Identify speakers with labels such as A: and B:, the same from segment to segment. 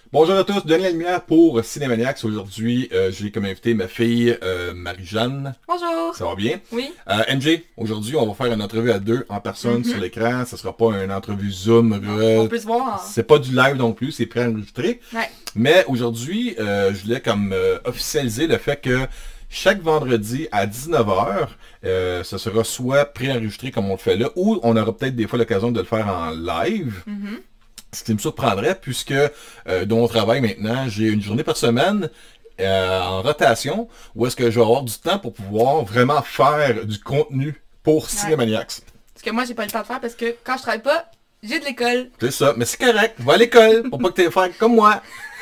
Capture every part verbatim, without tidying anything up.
A: Bonjour à tous, Denis Lumière pour Cinémaniacs. Aujourd'hui, euh, j'ai comme invité ma fille euh, Marie-Jeanne.
B: Bonjour.
A: Ça va bien?
B: Oui.
A: Euh, M J, aujourd'hui, on va faire une entrevue à deux en personne
B: Mm-hmm.
A: sur l'écran. Ce sera pas une entrevue Zoom.
B: On
A: euh,
B: peut se voir.
A: C'est pas du live non plus, c'est préenregistré.
B: Ouais.
A: Mais aujourd'hui, euh, je voulais comme euh, officialiser le fait que chaque vendredi à dix-neuf heures, euh, ce sera soit préenregistré comme on le fait là, ou on aura peut-être des fois l'occasion de le faire en live.
B: Mm-hmm.
A: Ce qui me surprendrait, puisque euh, dans mon travail maintenant, j'ai une journée par semaine euh, en rotation, où est-ce que je vais avoir du temps pour pouvoir vraiment faire du contenu pour
B: Ouais.
A: Cinémaniacs.
B: Parce que moi, j'ai pas le temps de faire parce que quand je travaille pas, j'ai de l'école.
A: C'est ça, mais c'est correct, va à l'école, pour pas que tu aies faire comme moi.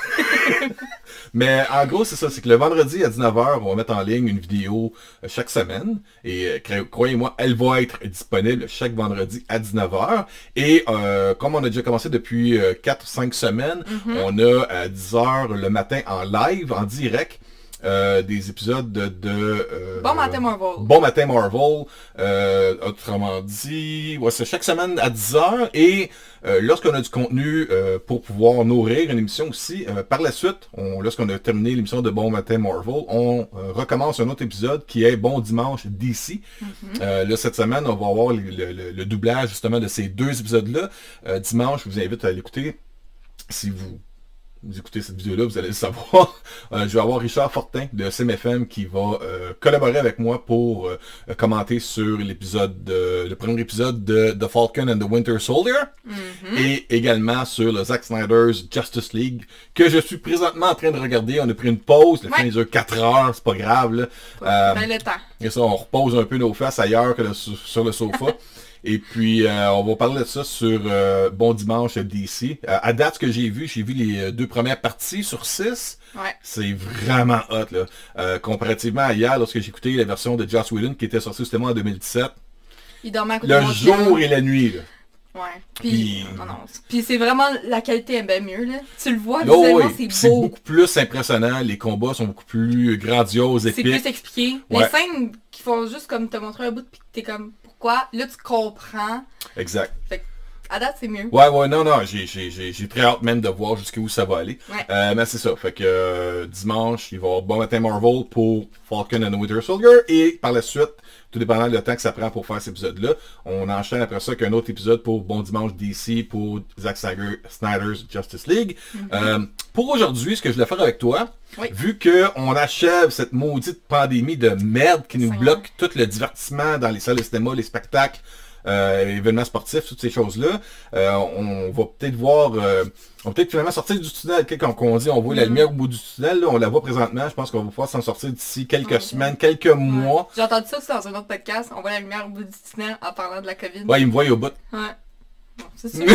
A: Mais en gros, c'est ça, c'est que le vendredi à dix-neuf heures, on va mettre en ligne une vidéo euh, chaque semaine. Et euh, cro- croyez-moi, elle va être disponible chaque vendredi à dix-neuf heures. Et euh, comme on a déjà commencé depuis euh, quatre ou cinq semaines,
B: Mhm.
A: on a à dix heures le matin en live, en direct, euh, des épisodes de... de euh,
B: Bon matin, Marvel.
A: Bon matin Marvel, euh, autrement dit, ouais, c'est chaque semaine à dix heures et euh, lorsqu'on a du contenu euh, pour pouvoir nourrir une émission aussi, euh, par la suite, on, lorsqu'on a terminé l'émission de Bon matin Marvel, on euh, recommence un autre épisode qui est Bon dimanche D C.
B: Mhm.
A: Euh, là, cette semaine, on va avoir le, le- le- le doublage justement de ces deux épisodes-là. Euh, dimanche, je vous invite à l'écouter. Si vous vous écoutez cette vidéo-là, vous allez le savoir. Euh, je vais avoir Richard Fortin de C M F M qui va euh, collaborer avec moi pour euh, commenter sur l'épisode, de- le premier épisode de The Falcon and the Winter Soldier
B: Mhm.
A: et également sur le Zack Snyder's Justice League que je suis présentement en train de regarder. On a pris une pause, le
B: Ouais.
A: film dure quatre heures, c'est pas grave. Là. Euh,
B: Ben, le temps.
A: et ça, on repose un peu nos faces ailleurs que le- sur, sur le sofa. Et puis, euh, on va parler de ça sur euh, Bon Dimanche D C. Euh, à date, ce que j'ai vu, j'ai vu les euh, deux premières parties sur six.
B: Ouais.
A: C'est vraiment hot, là. Euh, comparativement à hier, lorsque j'ai écouté la version de Joss Whedon qui était sortie justement en deux mille dix-sept.
B: Il dormait à côté
A: Le
B: de mon
A: jour
B: chien.
A: et la nuit, là.
B: Ouais. Puis,
A: Puis-
B: non, non. Puis c'est vraiment, la qualité est bien mieux, là. Tu le vois,
A: Oh,
B: visuellement,
A: oui. Puis
B: c'est
A: c'est
B: beau.
A: beaucoup plus impressionnant. Les combats sont beaucoup plus grandioses,
B: C'est
A: épiques.
B: plus expliqué.
A: Ouais.
B: Les scènes qui font juste comme te montrer un bout, puis t'es comme, pourquoi? Là, tu comprends.
A: Exact.
B: Fait que, à date, c'est mieux.
A: Ouais, ouais, non, non, j'ai, j'ai, j'ai, j'ai très hâte même de voir jusqu'où ça va aller.
B: Ouais.
A: Euh, mais c'est ça, fait que euh, dimanche, il va y avoir Bon matin Marvel pour Falcon and the Winter Soldier, et par la suite, tout dépendant du temps que ça prend pour faire cet épisode-là, on enchaîne après ça qu'un autre épisode pour Bon dimanche D C pour Zack Snyder- Snyder's Justice League. Euh, pour aujourd'hui, ce que je voulais faire avec toi,
B: Oui.
A: vu qu'on achève cette maudite pandémie de merde qui nous
B: Seigneur.
A: bloque tout le divertissement dans les salles de cinéma, les spectacles, euh, événements sportifs, toutes ces choses-là, euh, on va peut-être voir, euh, on va peut-être finalement sortir du tunnel. Quand on dit on voit la
B: Mhm.
A: lumière au bout du tunnel, là, on la voit présentement, je pense qu'on va pouvoir s'en sortir d'ici quelques
B: Ok.
A: semaines, quelques mois.
B: Ouais. J'ai entendu ça aussi dans un autre podcast. On voit la lumière au bout du tunnel en parlant de la COVID.
A: Ouais, ils me voient au bout.
B: Ouais. Bon, c'est sûr.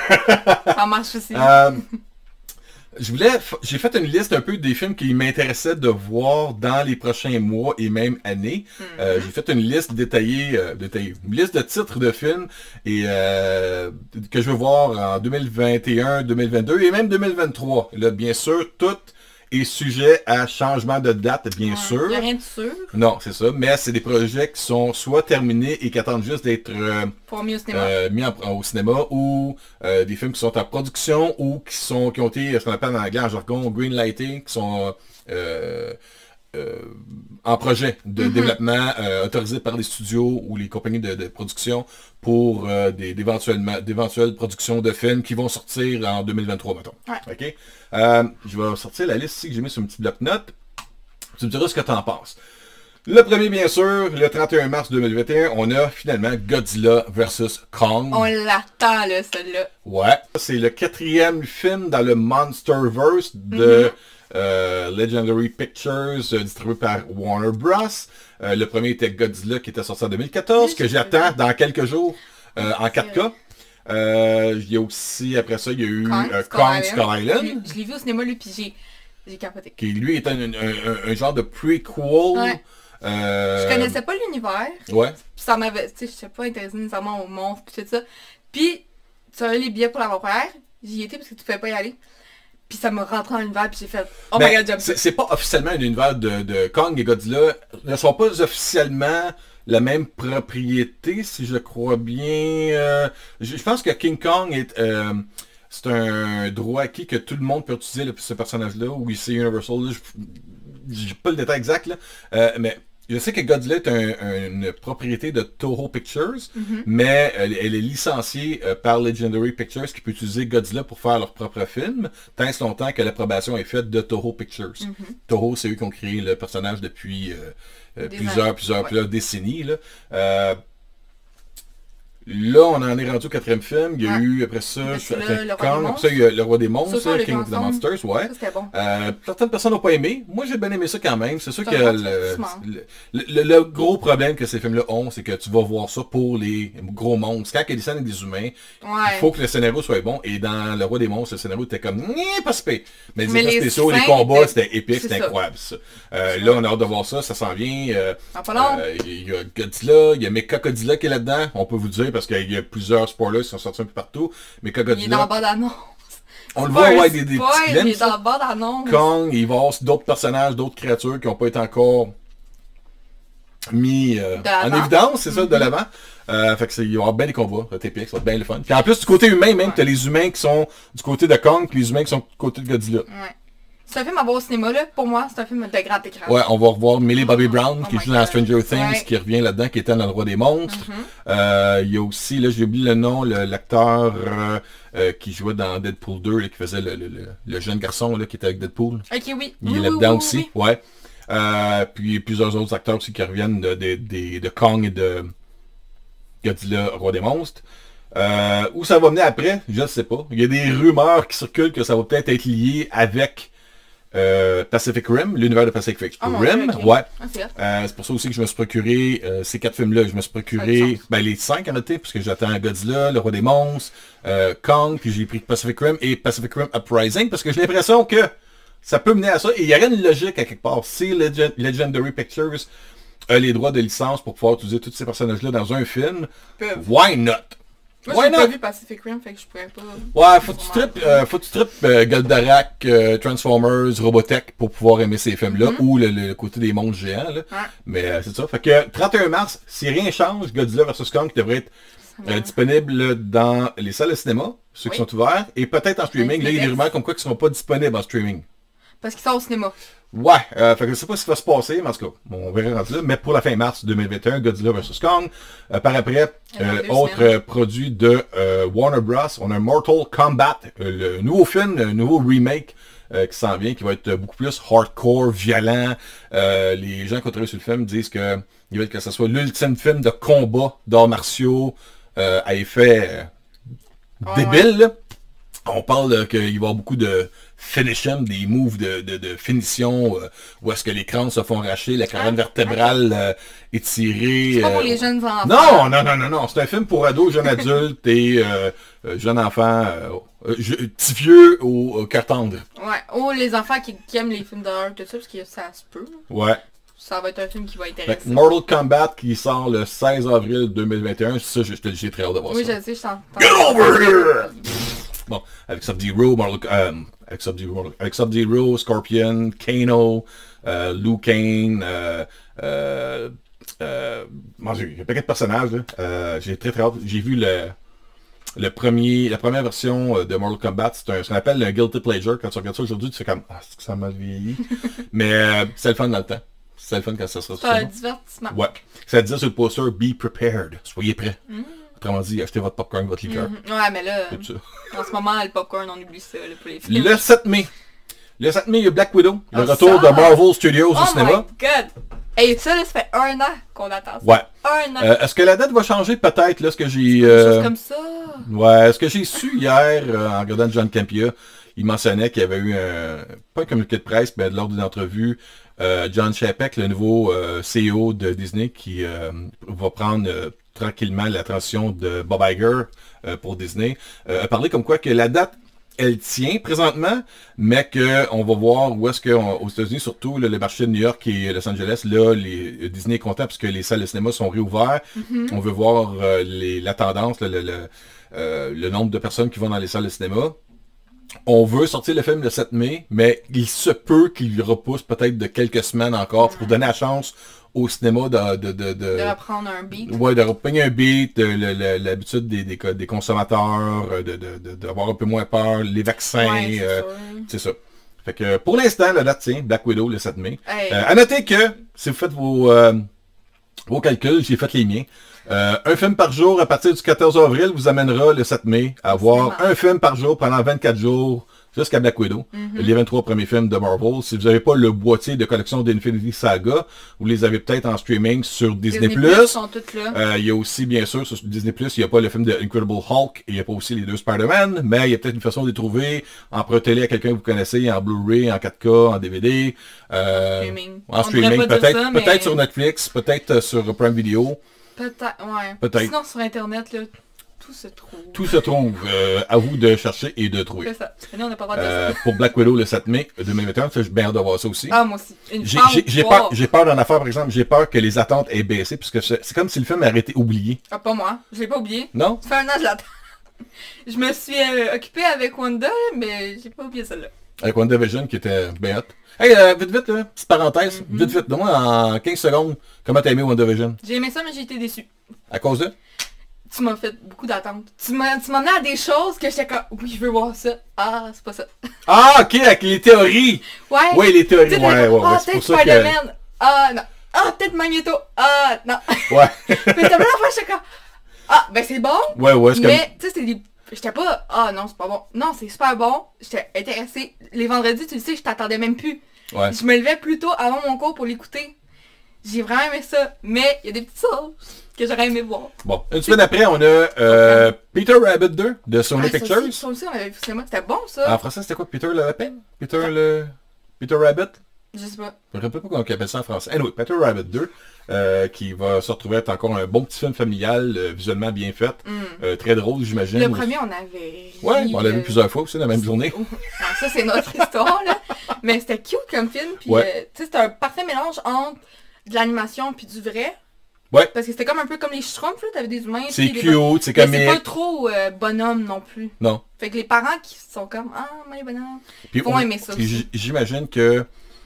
B: Ça marche aussi.
A: Euh, je voulais, f- j'ai fait une liste un peu des films qui m'intéressaient de voir dans les prochains mois et même années. Euh, j'ai fait une liste détaillée, euh, détaillée, une liste de titres de films et euh, que je veux voir en deux mille vingt et un, deux mille vingt-deux et même deux mille vingt-trois. Là, bien sûr, tout est sujet à changement de date, bien
B: Ouais.
A: sûr.
B: Il n'y a rien de sûr.
A: Non, c'est ça, mais c'est des projets qui sont soit terminés et qui attendent juste d'être euh,
B: Pour mieux au cinéma.
A: euh, mis en- au cinéma ou euh, des films qui sont en production ou qui sont qui ont été ce qu'on appelle en anglais en jargon greenlighting, qui sont euh, euh, en projet de
B: Mhm.
A: développement euh, autorisé par les studios ou les compagnies de, de production pour euh, des d'éventuellement d'éventuelles productions de films qui vont sortir en deux mille vingt-trois, mettons.
B: Ouais.
A: OK? Euh, je vais sortir la liste ici que j'ai mis sur une petite bloc-notes. Tu me diras ce que tu en penses. Le premier, bien sûr, le trente et un mars deux mille vingt et un, on a finalement Godzilla versus Kong.
B: On l'attend, là, celui-là.
A: Ouais. C'est le quatrième film dans le Monsterverse de
B: Mhm.
A: euh, Legendary Pictures, euh, distribué par Warner Bros. Euh, le premier était Godzilla qui était sorti en deux mille quatorze,
B: Oui,
A: que
B: j'ai
A: j'attends
B: vu.
A: dans quelques jours euh, en
B: C'est
A: quatre K. Euh, il y a aussi, après ça, il y a eu
B: Kong,
A: euh,
B: Skull
A: Kong
B: Island.
A: Skull
B: Je
A: Island,
B: l'ai- Je l'ai vu au cinéma, lui, puis j'ai j'ai capoté.
A: qui lui est un, un- un- un genre de prequel.
B: Ouais.
A: Euh,
B: Je connaissais pas l'univers,
A: Ouais.
B: puis ça m'avait, tu sais, je sais pas intéressé nécessairement aux monstres, puis tout ça. Puis, tu as les billets pour l'avant-première, j'y étais parce que tu pouvais pas y aller. Puis ça m'a rentré dans l'univers, puis j'ai fait, oh
A: Ben,
B: my god, j'aime ça.
A: c'est c'est pas officiellement un univers de, de Kong et Godzilla. Ils ne sont pas officiellement la même propriété, si je crois bien. Euh, je, je pense que King Kong est, euh, c'est un droit acquis que tout le monde peut utiliser là, ce personnage-là, ou c'est Universal, là, j'ai pas le détail exact, là, euh, mais je sais que Godzilla est un, un, une propriété de Toho Pictures,
B: Mm-hmm.
A: mais elle, elle est licenciée euh, par Legendary Pictures qui peut utiliser Godzilla pour faire leur propre film, tant ce longtemps que l'approbation est faite de Toho Pictures.
B: Mm-hmm.
A: Toho, c'est eux qui ont créé le personnage depuis euh, euh,
B: Des
A: plusieurs,
B: années.
A: plusieurs,
B: Ouais.
A: plusieurs décennies. Là. Euh, Là, on en est rendu au quatrième film. Il y a
B: Ouais.
A: eu, après ça,
B: Après
A: je suis
B: ça,
A: avec
B: Le Roi
A: Kong.
B: des
A: Après ça, il y a Le Roi des Monstres,
B: Ça, on l'a
A: King
B: vu
A: of the
B: ensemble.
A: Monsters, ouais.
B: Ça, c'était bon.
A: Euh, certaines personnes n'ont pas aimé. Moi, j'ai bien aimé ça quand même. C'est sûr
B: C'est
A: que
B: un bon
A: le,
B: divertissement.
A: le, le- le gros problème que ces films-là ont, c'est que tu vas voir ça pour les gros monstres. Quand il y a des scènes avec des humains,
B: Ouais.
A: il faut que le scénario soit bon. Et dans Le Roi des Monstres, le scénario était comme, Nyeh, pas spé. Mais les
B: Mais
A: effets
B: les
A: spéciaux, les
B: fins
A: combats,
B: étaient-
A: c'était épique,
B: c'est
A: c'était
B: ça.
A: incroyable, ça. Euh, là, on a hâte de voir ça. Ça s'en vient. Euh,
B: Ah, pas long.
A: euh, Il y a Godzilla, il y a Mecha Godzilla qui est là-dedans. On peut vous dire parce qu'il y a plusieurs spoilers qui sont sortis un peu partout. Mecha
B: Il est dans
A: Godzilla,
B: la bande-annonce.
A: on le
B: C'est
A: voit,
B: pas un
A: ouais, des, des
B: spoil,
A: petits
B: Il est
A: glimpses.
B: dans la bande-annonce.
A: Kong, il va y avoir d'autres personnages, d'autres créatures qui n'ont pas été encore mis euh,
B: De l'avant.
A: en évidence, c'est ça, de
B: Mhm.
A: l'avant. Euh, fait que c'est- il va y avoir bien des combats, ça va être épique, ça va être bien le fun. Puis en plus, du côté humain, même,
B: Ouais.
A: t'as les humains qui sont du côté de Kong, puis les humains qui sont du côté de Godzilla.
B: Ouais. C'est un film à voir au cinéma, là. Pour moi, c'est un film de grand écran.
A: Ouais, on va revoir Millie Bobby Brown,
B: Oh
A: qui
B: my
A: joue dans
B: God.
A: Stranger Things,
B: Ouais.
A: qui revient là-dedans, qui était dans Le Roi des Monstres.
B: Mhm.
A: Euh, il y a aussi, là, j'ai oublié le nom, le- l'acteur euh, euh, qui jouait dans Deadpool deux, là, qui faisait le, le, le- le jeune garçon là, qui était avec Deadpool.
B: Ok, oui.
A: Il
B: Oui,
A: est
B: oui,
A: là-dedans
B: oui,
A: aussi,
B: oui.
A: ouais. Euh, puis plusieurs autres acteurs aussi qui reviennent de, de, de- de Kong et de Godzilla, Roi des Monstres. Euh, où ça va mener après, je ne sais pas. Il y a des rumeurs qui circulent que ça va peut-être être lié avec euh, Pacific Rim, l'univers de Pacific
B: Ah, mon
A: Rim.
B: Dieu, ok.
A: Ouais.
B: Ah, c'est hot.
A: Euh, c'est pour ça aussi que je me suis procuré euh, ces quatre films-là. Je me suis
B: Ça a
A: procuré
B: du sens.
A: ben, les cinq en réalité, parce que j'attends Godzilla, Le Roi des Monstres, euh, Kong, puis j'ai pris Pacific Rim et Pacific Rim Uprising, parce que j'ai l'impression que ça peut mener à ça. Et il y aurait une logique à quelque part. Si Legend- Legendary Pictures a les droits de licence pour pouvoir utiliser tous ces personnages-là dans un film,
B: Peuvent.
A: why not?
B: Moi,
A: Why
B: j'ai pas
A: not?
B: vu Pacific Rim, fait que je pourrais pas...
A: Ouais, faut que tu tripes, euh, faut que tu tripes euh, Goldorak, euh, Transformers, Robotech pour pouvoir aimer ces films-là,
B: Mhm.
A: ou le, le côté des monstres géants. Là.
B: Ouais.
A: Mais euh, c'est ça. Fait que trente et un mars, si rien change, Godzilla versus Kong devrait être
B: Ça
A: euh,
B: me-
A: disponible dans les salles de cinéma, ceux qui
B: Oui.
A: sont ouverts, et peut-être en streaming. Là, il y a des
B: Netflix.
A: rumeurs comme quoi qui ne seront pas disponibles en streaming.
B: Parce qu'il sort au cinéma.
A: Ouais, euh, fait que je sais pas ce qui va se passer, mais en tout cas, bon, on verra rendu là. Mais pour la fin mars deux mille vingt et un, Godzilla versus Kong. Euh, par après,
B: Il y en a
A: euh,
B: deux
A: autre
B: semaines.
A: euh, produit de euh, Warner Bros. On a Mortal Kombat, euh, le nouveau film, le nouveau remake euh, qui s'en vient, qui va être beaucoup plus hardcore, violent. Euh, les gens qui ont travaillé sur le film disent que ils veulent que ce soit l'ultime film de combat d'arts martiaux euh, à effet euh,
B: Ouais,
A: débile. là. On parle euh, qu'il va y avoir beaucoup de finishing, des moves de, de, de finition, euh, où est-ce que les crânes se font arracher, la colonne
B: Ah,
A: vertébrale euh, étirée.
B: C'est pas pour
A: euh,
B: les jeunes enfants.
A: Non, non, non, non, non. C'est un film pour ados, jeunes adultes et euh, euh, jeunes enfants, euh, euh, je- petits vieux au, au cœur tendre.
B: Ouais. Oh, les enfants qui, qui aiment les films d'horreur, tout ça, parce que ça se peut.
A: Ouais.
B: Ça va être un film qui va
A: Fait
B: intéresser.
A: que Mortal Kombat qui sort le seize avril deux mille vingt et un, ça, je- je- j'ai très hâte de voir
B: Oui,
A: ça.
B: je sais, je t'entends.
A: Get over here! Bon, avec Sub-Zero, Mortal- euh, avec Sub-Zero, avec Sub-Zero, Scorpion, Kano, euh, Liu Kang, euh, euh, euh, mon Dieu, il y a un paquet de personnages, là. Euh, j'ai très très hâte. J'ai vu le, le premier, la première version euh, de Mortal Kombat, c'est un, ce qu'on appelle un guilty pleasure. Quand tu regardes ça aujourd'hui, tu fais comme, ah, c'est que ça m'a vieilli. Mais euh, c'est le fun dans le temps. C'est le fun quand ça sera
B: C'est un
A: sur le
B: divertissement.
A: Ouais. Ça disait sur le poster, be prepared. Soyez prêts.
B: Mm.
A: Autrement dit, achetez votre popcorn, votre liqueur.
B: Mhm. Ouais, mais là,
A: Tout ça.
B: en ce moment, le popcorn, on oublie ça là, pour les films.
A: Le sept mai. Le sept mai, il y a Black Widow. Le
B: Ah,
A: retour
B: ça!
A: de Marvel Studios
B: Oh
A: au cinéma.
B: my god! Hey, ça, là, ça fait un an qu'on attend ça.
A: Ouais.
B: Un an.
A: Euh, est-ce que la date va changer? Peut-être, là, ce que j'ai...
B: Des
A: euh,
B: choses comme ça.
A: Ouais, ce que j'ai su hier, euh, en regardant John Campia, il mentionnait qu'il y avait eu un... Pas un communiqué de presse, mais lors d'une entrevue, euh, John Chapek, le nouveau euh, C E O de Disney, qui euh, va prendre euh, tranquillement la transition de Bob Iger euh, pour Disney, euh, a parlé comme quoi que la date, elle tient présentement, mais qu'on va voir où est-ce qu'aux États-Unis, surtout là, le marché de New York et Los Angeles, là, les, Disney est content parce que les salles de cinéma sont réouvertes.
B: Mhm.
A: On veut voir euh, les, la tendance, là, le, le, euh, le nombre de personnes qui vont dans les salles de cinéma. on veut sortir le film le sept mai, mais il se peut qu'il repousse peut-être de quelques semaines encore pour donner la chance au cinéma de... De, de, de,
B: de reprendre un beat.
A: Ouais, de reprendre un beat, de, le- le- l'habitude des, des, des consommateurs, de, de, de, d'avoir un peu moins peur, les vaccins,
B: Ouais, c'est
A: euh,
B: sûr.
A: c'est ça. Fait que pour l'instant, la date tient, Black Widow le sept mai.
B: Hey.
A: Euh, à noter que, si vous faites vos, euh, vos calculs, j'ai fait les miens. Euh, un film par jour à partir du quatorze avril vous amènera le sept mai à voir
B: cinéma.
A: un film par jour pendant vingt-quatre jours jusqu'à Black Widow.
B: Mm-hmm.
A: Les vingt-trois premiers films de Marvel. Si vous n'avez pas le boîtier de collection d'Infinity Saga, vous les avez peut-être en streaming sur Disney+.
B: Disney+, sont toutes là.
A: Euh, il y a aussi, bien sûr, sur Disney+, il n'y a pas le film de Incredible Hulk, et il n'y a pas aussi les deux Spider-Man, mais il y a peut-être une façon de les trouver, en pré-télé à quelqu'un que vous connaissez, en Blu-ray, en quatre K, en D V D, euh,
B: Streaming.
A: en
B: On
A: streaming,
B: devrait pas dire
A: peut-être
B: ça, mais-
A: peut-être sur Netflix, peut-être euh, sur Prime Video,
B: Peut-être, ouais.
A: Peut-être.
B: Sinon, sur Internet, là, tout se trouve.
A: tout se trouve, euh, à vous de chercher et de trouver.
B: C'est ça. Mais nous, on n'a pas le droit de dire
A: Euh,
B: ça.
A: pour Black Widow le sept mai deux mille vingt et un, ça, j'ai bien hâte de voir ça aussi.
B: Ah, moi aussi. Une
A: J'ai
B: femme
A: j'ai- j'ai
B: pas-
A: peur, j'ai peur d'une affaire, par exemple, j'ai peur que les attentes aient baissé, puisque c'est c'est comme si le film aurait été oublié.
B: Ah, pas moi. Je l'ai pas oublié.
A: Non?
B: Ça fait un an, je l'attends. Je me suis euh, occupée avec Wanda, mais j'ai pas oublié celle-là.
A: Avec WandaVision qui était bien hot. Hey, euh, vite vite, là, petite parenthèse,
B: Mm-hmm.
A: vite vite, donne-moi en quinze secondes, comment t'as aimé WandaVision?
B: J'ai aimé ça, mais j'ai été déçue.
A: À cause de?
B: Tu m'as fait beaucoup d'attentes. Tu m'as tu m'as amené à des choses que j'étais comme, oui, je veux voir ça. Ah, c'est pas ça.
A: Ah, ok, avec les théories!
B: Ouais.
A: Ouais, les théories,
B: Tu
A: ouais,
B: sais,
A: ouais,
B: t'es
A: ouais,
B: comme, ah,
A: c'est pour
B: peut-être
A: ça que...
B: Spider-Man. Ah, non. Ah, peut-être Magneto. Ah, non.
A: Ouais,
B: Mais t'as plein d'affaires, j'étais comme, ah, ben c'est bon.
A: ouais, ouais, c'est comme...
B: Mais, tu sais, c'est des... J'étais pas, ah non, c'est pas bon. Non, c'est super bon. J'étais intéressée. Les vendredis, tu le sais, je t'attendais même plus.
A: Ouais.
B: Je me levais plus tôt avant mon cours pour l'écouter. J'ai vraiment aimé ça. Mais, il y a des petites choses que j'aurais aimé voir.
A: Bon, une semaine après, on a euh, Peter Rabbit deux de Sony
B: Ah, ça
A: Pictures.
B: aussi, ça aussi, on avait vu au cinéma. C'était bon, ça.
A: En français, c'était quoi? Peter le lapin? Peter le... Peter Rabbit?
B: Je sais pas.
A: Je ne me rappelle pas comment on appelle ça en français. Anyway, Peter Rabbit deux, euh, qui va se retrouver être encore un bon petit film familial, euh, visuellement bien fait, euh, très drôle, j'imagine.
B: Le premier, on avait...
A: Ouais,
B: ri,
A: on l'a vu
B: euh,
A: plusieurs fois aussi, la même journée.
B: Ah, ça, c'est notre histoire, là. Mais c'était cute comme film. Puis,
A: Ouais.
B: euh, tu sais, c'était un parfait mélange entre de l'animation puis du vrai.
A: Ouais.
B: Parce que c'était comme un peu comme les Schtroumpfs, là. T'avais des humains.
A: C'est
B: puis des
A: cute,
B: bonhommes.
A: c'est
B: Mais
A: comique.
B: c'est pas trop euh, bonhomme non plus.
A: Non.
B: Fait que les parents qui sont comme, ah, moi les bonhommes.
A: Puis
B: Vont
A: on-
B: aimer ça
A: puis
B: aussi.
A: j- J'imagine que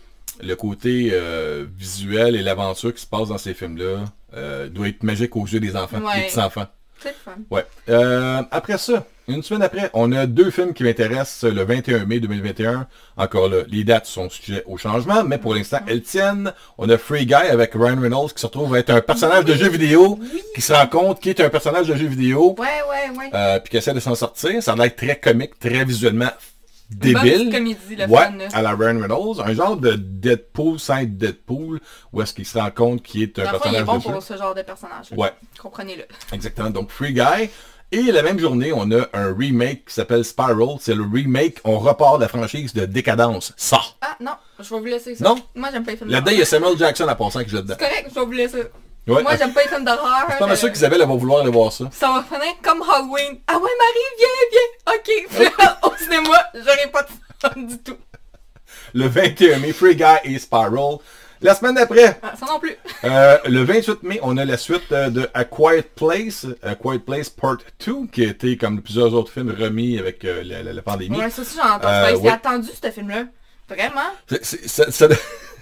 A: le côté euh, visuel et l'aventure qui se passe dans ces films-là euh, doit être magique aux yeux des enfants,
B: Ouais.
A: des petits-enfants.
B: C'est le fun.
A: Ouais. Euh, après ça, une semaine après, on a deux films qui m'intéressent le vingt et un mai deux mille vingt et un. Encore là, les dates sont sujets au changement, mais pour l'instant, elles tiennent. On a Free Guy avec Ryan Reynolds qui se retrouve à être un personnage de jeu vidéo, qui se rend compte qu'il est un personnage de jeu vidéo,
B: Ouais, ouais, ouais.
A: euh, puis qui essaie de s'en sortir. Ça a l'air très comique, très visuellement
B: Une bonne petite
A: débile.
B: comédie, le
A: Ouais,
B: fun, là.
A: à la Ryan Reynolds, un genre de Deadpool sans être Deadpool, où est-ce qu'il se rend compte qu'il est un
B: Dans le fond, il est
A: personnage
B: bon
A: de jeu.
B: pour ce genre de personnage. là.
A: Ouais.
B: Comprenez-le.
A: Exactement, donc Free Guy. Et la même journée, on a un remake qui s'appelle Spiral. C'est le remake, on repart de la franchise de Décadence. Ça.
B: Ah, non, je vais vous laisser ça.
A: Non?
B: Moi, j'aime pas les films
A: Là-dedans, il y a Samuel Jackson à passant qui joue dedans.
B: C'est correct, je vais vous laisser.
A: Ouais.
B: Moi, j'aime pas les films d'horreur.
A: Je suis pas mal sûr
B: euh,
A: qu'Isabelle elle va vouloir aller voir ça.
B: Ça va finir comme Halloween. Ah ouais, Marie, viens, viens. Ok, puis là, au cinéma, j'aurais pas de fun du tout.
A: Le vingt et un mai, Free Guy et Spiral. La semaine d'après,
B: Ah, ça non plus.
A: euh, le vingt-huit mai, on a la suite euh, de A Quiet Place, A Quiet Place Part deux, qui a été, comme plusieurs autres films, remis avec euh, la, la- la pandémie.
B: Ouais, ça aussi, j'en entends.
A: Euh,
B: C'est
A: ouais.
B: attendu, ce film-là. Vraiment?
A: C'est- c'est- ça- ça-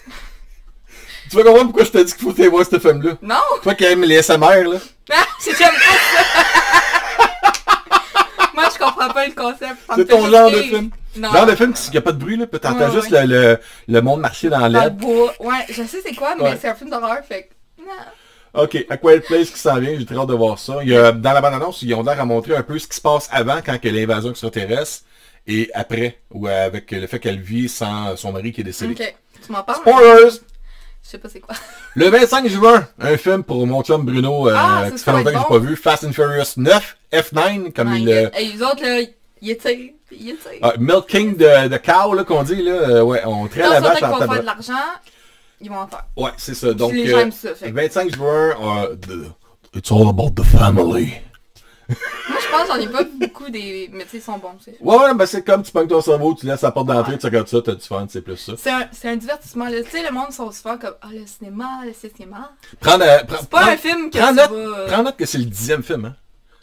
A: Tu vas comprendre pourquoi je t'ai dit qu'il faut aller voir ce film-là.
B: Non?
A: Toi qui aimes les S M R, là.
B: Ah, c'est j'aime pas ça. Moi, je comprends pas le concept. Ça me
A: C'est
B: fait
A: ton
B: juste
A: genre de
B: rire.
A: film.
B: Non.
A: Genre de film qui n'a pas de bruit, là, puis t'entends
B: Ouais,
A: juste
B: ouais.
A: Le, le, le monde marcher dans
B: Dans le
A: l'air.
B: bois. Ouais, je sais c'est quoi, mais
A: Ouais.
B: c'est un film d'horreur, fait que... Non.
A: Ok, A Quiet Place qui s'en vient, j'ai très hâte de voir ça. Il y a, dans la bande-annonce, ils ont l'air à montrer un peu ce qui se passe avant, quand il y a l'invasion extraterrestre, et après, ou avec le fait qu'elle vit sans son mari qui est décédé.
B: Ok, tu m'en parles?
A: Spoilers!
B: Je sais pas c'est quoi.
A: Le vingt-cinq juin, un film pour mon chum Bruno, euh,
B: Ah, ça,
A: qui
B: ça
A: fait
B: va
A: longtemps que
B: être
A: j'ai
B: bon.
A: pas vu, Fast and Furious neuf, F neuf, comme
B: My
A: il...
B: God.
A: euh,
B: Et les autres, là, ils étirent, ils étirent.
A: ah, Milking de, de cow, là, qu'on dit, là, euh, ouais, on traite
B: Quand
A: la
B: ils sont
A: vache
B: qu'ils
A: en
B: vont faire
A: tabac.
B: de l'argent, ils vont en faire.
A: Ouais, c'est ça. Donc,
B: les gens
A: euh,
B: aiment ça, fait que-
A: vingt-cinq juin, euh, the- it's all about the family.
B: Moi, je pense que j'en ai pas beaucoup des... Mais tu sais, ils sont bons, c'est
A: Ouais, ouais, ben c'est comme tu pognes ton cerveau, tu laisses la porte d'entrée,
B: Ouais.
A: tu regardes ça, t'as du fun, c'est plus ça.
B: C'est un, c'est un divertissement. là. Tu sais, le monde sont souvent comme, ah, le cinéma, le cinéma.
A: Prends, euh, prends,
B: C'est pas
A: prends-
B: un film que
A: prends
B: tu
A: note,
B: vas...
A: prends note que c'est le dixième film, hein.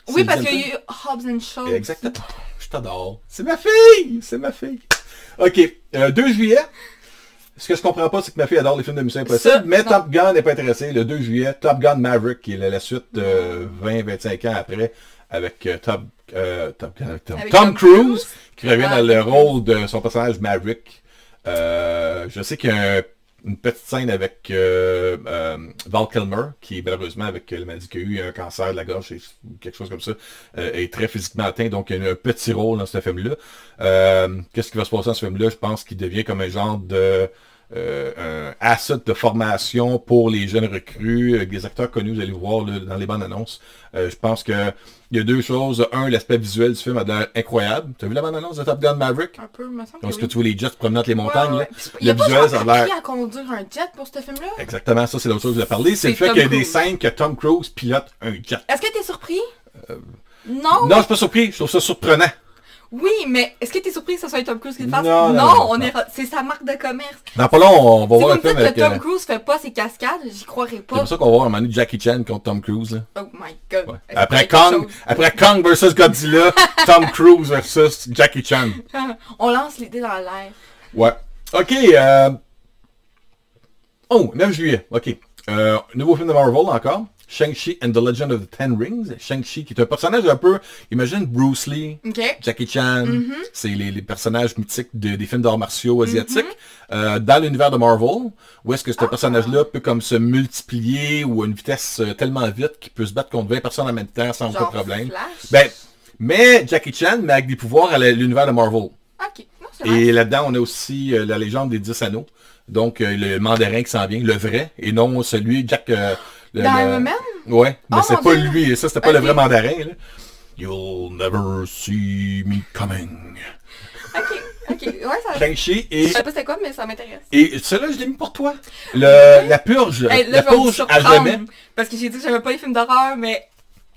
B: Oui,
A: C'est
B: parce
A: Jensen?
B: qu'il y a eu Hobbs and Shaw.
A: Exactement. Je t'adore. C'est ma fille! C'est ma fille. OK. Euh, deux juillet. Ce que je comprends pas, c'est que ma fille adore les films de Mission Impossible,
B: Ça,
A: mais
B: non.
A: Top Gun n'est pas intéressé. Le deux juillet, Top Gun Maverick, qui est la, la suite euh, vingt à vingt-cinq ans après, avec euh, Top, euh, Top, Gun- Tom,
B: Avec
A: Tom
B: Tom
A: Cruise,
B: Cruise.
A: qui revient
B: Ah,
A: dans le
B: Tom Cruise.
A: rôle de son personnage Maverick. Euh, je sais qu'il y a un- une petite scène avec euh, euh, Val Kilmer, qui malheureusement, avec le maladie qu'il a eu, un cancer de la gorge, et quelque chose comme ça, euh, est très physiquement atteint, donc il y a un petit rôle dans ce film-là. Euh, Qu'est-ce qui va se passer dans ce film-là? Je pense qu'il devient comme un genre de... Euh, un asset de formation pour les jeunes recrues, avec des acteurs connus, vous allez voir là, dans les bandes annonces. Euh, je pense que il y a deux choses. Un, l'aspect visuel du film a l'air incroyable. Tu as vu la bande annonce de Top Gun Maverick?
B: Un peu, me semble
A: Est-ce
B: que
A: que
B: oui.
A: tu vois les jets promenant entre les montagnes?
B: Ouais, ouais.
A: Là?
B: Puis, il y a
A: Le
B: pas
A: visuel,
B: genre
A: ça a l'air...
B: appris à conduire un jet pour ce film-là?
A: Exactement, ça c'est l'autre chose que je voulais parler. C'est
B: C'est
A: le fait
B: Tom
A: qu'il y a des
B: Cruise.
A: scènes que Tom Cruise pilote un jet.
B: Est-ce que t'es surpris?
A: Euh,
B: Non?
A: Non, je suis pas surpris, je trouve ça surprenant.
B: Oui, mais est-ce que t'es surpris que ce soit Tom Cruise qui le fasse?
A: Non, non, non,
B: on
A: non.
B: est... c'est sa marque de commerce.
A: Dans pas long, on va
B: Si vous
A: voir un
B: me
A: film
B: dites
A: avec...
B: que Tom
A: euh,
B: Cruise fait pas ses cascades, j'y croirais
A: C'est
B: pas.
A: pour ça qu'on va voir un moment donné Jackie Chan contre Tom Cruise. Là.
B: Oh my god.
A: Ouais.
B: Est-ce que
A: Après,
B: t'as quelque
A: Kong,
B: chose?
A: après Kong versus Godzilla, Tom Cruise versus Jackie Chan.
B: On lance l'idée dans l'air.
A: Ouais. OK. Euh... Oh, neuf juillet. OK. Euh, nouveau film de Marvel encore. Shang-Chi and the Legend of the Ten Rings. Shang-Chi qui est un personnage un peu... Imagine Bruce Lee,
B: Ok.
A: Jackie Chan.
B: Mhm.
A: C'est les, les personnages mythiques de- des films d'arts martiaux asiatiques. Euh, dans l'univers de Marvel, où est-ce que ce
B: Ah.
A: personnage-là peut comme se multiplier ou à une vitesse euh, tellement vite qu'il peut se battre contre vingt personnes en même temps sans aucun
B: Genre
A: problème.
B: Flash.
A: Ben, mais Jackie Chan, mais avec des pouvoirs à la- l'univers de Marvel.
B: Ok. Non, c'est vrai.
A: Et là-dedans, on a aussi euh, la légende des dix anneaux. Donc, euh, le mandarin qui s'en vient, le vrai, et non celui, Jack... euh, le,
B: Dans
A: le-
B: Iron Man?
A: Ouais, mais
B: Oh,
A: c'est
B: mon
A: pas
B: Dieu.
A: lui, ça, c'était pas
B: Ok.
A: le vrai mandarin, là. You'll never see me coming.
B: Ok. Ok. Ouais, ça...
A: Shang-Chi et...
B: Je sais pas c'est quoi, mais ça m'intéresse.
A: Et celui-là, je l'ai mis pour toi. Le, la purge.
B: Hey, là,
A: la
B: je vais vous
A: purge à
B: surprendre,
A: jamais.
B: parce que j'ai dit que j'aimais pas les films d'horreur, mais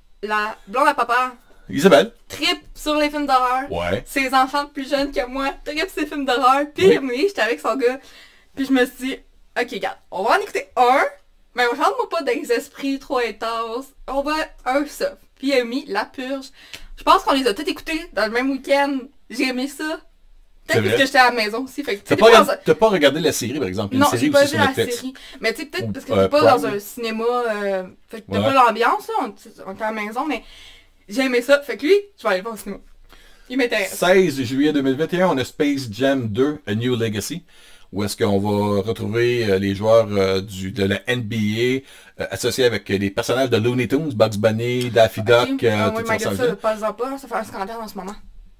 B: la blonde à papa
A: Isabelle.
B: tripe sur les films d'horreur.
A: Ouais.
B: Ses enfants plus jeunes que moi trippent sur les films d'horreur. Puis
A: Oui.
B: oui, j'étais avec son gars. Puis je me suis dit, ok, regarde, on va en écouter un, mais rentre-moi pas dans les esprits trop intenses. On va un ça. Puis il a mis La Purge. Je pense qu'on les a tous écoutés dans le même week-end. J'ai aimé ça.
A: C'est
B: Peut-être
A: vrai?
B: parce que j'étais à la maison aussi. Fait que, tu
A: T'as
B: sais,
A: pas,
B: des fois,
A: regardé- t'as pas regardé la série, par exemple?
B: non,
A: Une série
B: j'ai pas
A: aussi
B: vu
A: sur
B: la
A: Netflix.
B: série. Mais tu sais, peut-être parce que
A: Euh,
B: t'es pas
A: Prime.
B: dans un cinéma. Euh, fait que t'as
A: Ouais.
B: pas l'ambiance, là. On, on est à la maison, mais j'ai aimé ça. Fait que lui, je vais aller le voir au cinéma. Il m'intéresse.
A: seize juillet deux mille vingt et un, on a Space Jam deux, A New Legacy, où est-ce qu'on va retrouver euh, les joueurs euh, du, de la N B A euh, associés avec euh, les personnages de Looney Tunes, Bugs Bunny, Daffy Duck,
B: Ok.
A: euh,
B: Ah,
A: tout
B: oui,
A: ça
B: mais
A: ensemble.
B: ça, pas pas, ça fait un scandale en ce moment.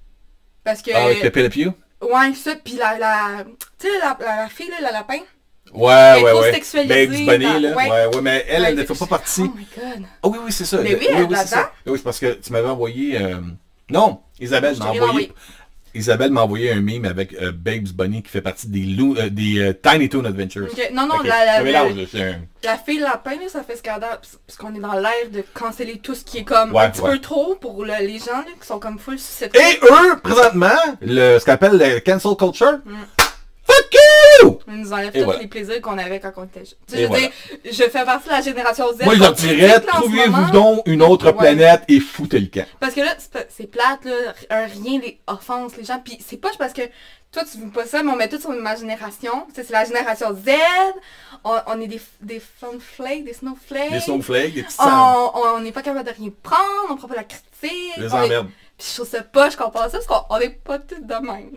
B: Parce que...
A: Ah, avec le Pew Pew?
B: Ouais, ça, pis la... la tu sais, la, la, la fille, là, la lapin.
A: Ouais,
B: Elle est
A: ouais,
B: trop
A: ouais.
B: sexualisée
A: Bugs Bunny,
B: dans-
A: là.
B: ouais.
A: Ouais, ouais, mais elle, elle ne
B: Ouais,
A: fait pas
B: je-
A: partie.
B: Oh my god.
A: Oh oui, oui, c'est ça.
B: Mais oui,
A: Le-
B: elle est
A: c'est
B: là-dedans.
A: ça. Oui, c'est parce que tu m'avais envoyé... euh, Non, Isabelle
B: Je
A: m'a
B: t'ai rien
A: envoyé...
B: envoyé.
A: Isabelle m'a envoyé un meme avec euh, Babes Bunny qui fait partie des, Lou- euh, des euh, Tiny Toon Adventures.
B: Ok, non, non,
A: Ok,
B: la, la,
A: je mélange, là, c'est un-
B: la fille lapin, là, ça fait scandale. Parce parce qu'on est dans l'ère de canceller tout ce qui est comme
A: Ouais,
B: un petit
A: ouais.
B: peu trop pour le- les gens, là, qui sont comme full susceptibles.
A: Et eux, présentement, le, ce qu'on appelle le cancel culture,
B: Mm.
A: fuck you!
B: Ils nous enlèvent
A: Et
B: tous
A: voilà.
B: les plaisirs qu'on avait quand on était jeunes. Tu
A: Et
B: sais, je veux
A: voilà.
B: dire, je fais partie de la génération Z.
A: Moi, je leur
B: qu'on
A: dirais,
B: critique, là, en ce
A: trouvez-vous
B: moment.
A: donc une autre
B: Ouais.
A: planète et foutez le camp.
B: Parce que là, c'est pas- c'est plate, là, un rien, les offenses, les gens. Puis c'est pas parce que toi, tu veux pas ça, mais on met tout sur ma génération. Tu sais, c'est la génération Z. On, on est des, des flakes, des snowflakes.
A: Des snowflakes, des petits
B: On
A: sangs.
B: on- on n'est pas capable de rien prendre, on prend pas la critique.
A: Les
B: on est-
A: emmerdes.
B: Puis je trouve ça poche qu'on pense ça, parce qu'on on est pas tous de même.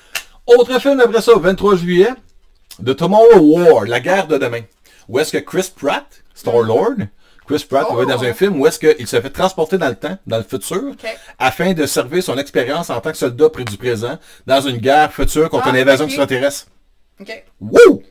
A: Autre film après ça, vingt-trois juillet, The Tomorrow War, la guerre de demain. Où est-ce que Chris Pratt, Star-Lord, Chris Pratt
B: Oh.
A: va être dans un film où est-ce qu'il se fait transporter dans le temps, dans le futur,
B: Ok.
A: afin de servir son expérience en tant que soldat près du présent dans une guerre future contre
B: Ah,
A: une invasion
B: ok.
A: extraterrestre.
B: Ok.
A: Wouh!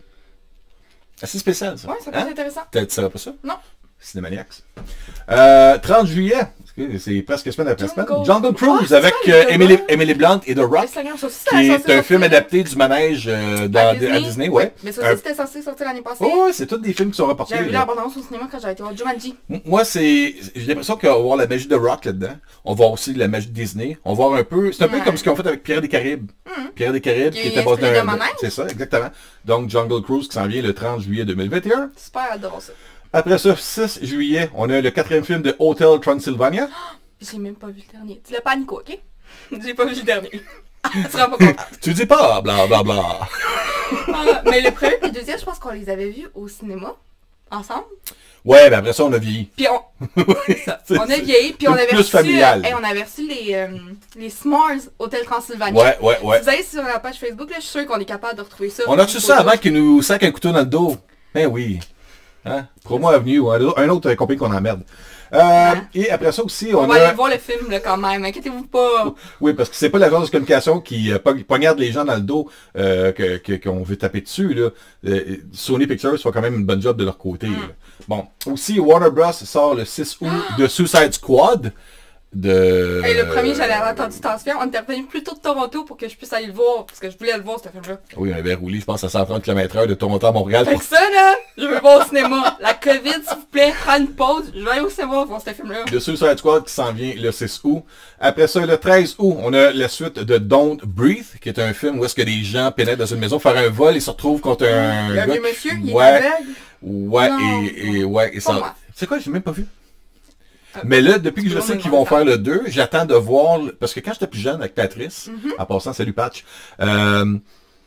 A: Assez spécial, ça.
B: Ouais, ça peut
A: Hein?
B: être intéressant.
A: T'as- Tu savais pas ça?
B: Non.
A: Cinémaniacs. Euh, trente juillet, c'est presque semaine après semaine.
B: Jungle-
A: Jungle Cruise
B: Ah, c'est
A: avec
B: ça,
A: euh,
B: les
A: Emily,
B: gars.
A: Emily Blunt et The Rock,
B: Mais Seigneur, ça aussi,
A: qui
B: c'était
A: est
B: censé
A: un film
B: sortir
A: adapté du manège euh, dans,
B: à
A: à
B: Disney.
A: Disney, ouais.
B: Mais ça
A: Un-
B: aussi, c'était censé sortir l'année passée.
A: Oh, ouais, c'est tous des films qui sont reportés.
B: J'avais vu
A: là.
B: l'abondance au cinéma quand j'avais été voir Jumanji.
A: M- Moi, c'est. J'ai l'impression qu'on va voir la magie de Rock là-dedans. On va voir aussi la magie de Disney. On va voir un peu. C'est un peu
B: Ouais.
A: comme ce qu'ils ont fait avec Pierre des Caraïbes.
B: Mhm.
A: Pierre des Caraïbes
B: Qui
A: qui
B: est
A: était basé
B: inspiré
A: d'un-
B: de manège.
A: C'est ça, exactement. Donc Jungle Cruise qui s'en vient le trente juillet deux mille vingt et un.
B: Super adorable ça.
A: Après ça, six juillet, on a le quatrième film de Hotel Transylvania.
B: J'ai même pas vu le dernier. Tu l'as pas, Nico, ok? J'ai pas vu le dernier. Tu seras pas content.
A: Tu dis pas, bla bla bla.
B: Ah, mais le premier et le deuxième, je pense qu'on les avait vus au cinéma, ensemble.
A: Ouais, ben après ça, on a vieilli.
B: Puis on... C'est ça.
A: C'est-
B: On a vieilli, puis on avait
A: plus
B: reçu...
A: familial.
B: euh, hey, on avait reçu les, euh, les S'mores Hôtel Transylvanie.
A: Ouais, ouais, ouais.
B: Si vous allez sur la page Facebook, là, je suis sûre qu'on est capable de retrouver ça.
A: On a reçu ça avant qu'il nous sac un couteau dans le dos. Ben oui. Hein? Promo Avenue, ou un un autre compagnie qu'on emmerde. Euh,
B: Ouais.
A: Et après ça aussi,
B: On
A: on,
B: va
A: a...
B: aller voir le film, là, quand même. Inquiétez-vous pas.
A: Oui, parce que c'est pas l'agence de communication qui euh, pog- poignarde les gens dans le dos euh, que- que- qu'on veut taper dessus. Là. Euh, Sony Pictures font quand même une bonne job de leur côté.
B: Mm.
A: là. Bon, aussi, Warner Bros. Sort le six août de Suicide Squad. De...
B: Hey, le premier, j'avais entendu tension. On était revenu plus tôt de Toronto pour que je puisse aller le voir, parce que je voulais le voir, ce film-là.
A: Oui, on avait roulé, je pense, à cent trente kilomètres heure de Toronto à Montréal.
B: Fait
A: Pour...
B: que ça, là, je veux voir au cinéma. La COVID, s'il vous plaît, prends une pause. Je vais aller au cinéma voir ce film-là.
A: De Suicide Squad qui s'en vient le six août. Après ça, le treize août, on a la suite de Don't Breathe, qui est un film où est-ce que des gens pénètrent dans une maison faire un vol et se retrouvent contre un...
B: Il y a un
A: gars
B: vieux
A: qui-
B: monsieur, il est
A: ouais,
B: aveugle.
A: ouais,
B: Non,
A: et, et ouais, et
B: Pas
A: ça...
B: moi.
A: C'est quoi, j'ai même pas vu.
B: Euh,
A: Mais là, depuis que
B: c'est
A: je
B: pas
A: sais
B: mal
A: qu'ils vont
B: ça.
A: faire le deux, j'attends de voir, le- parce que quand j'étais plus jeune avec Patrice,
B: Mhm.
A: en passant, salut Patch, euh,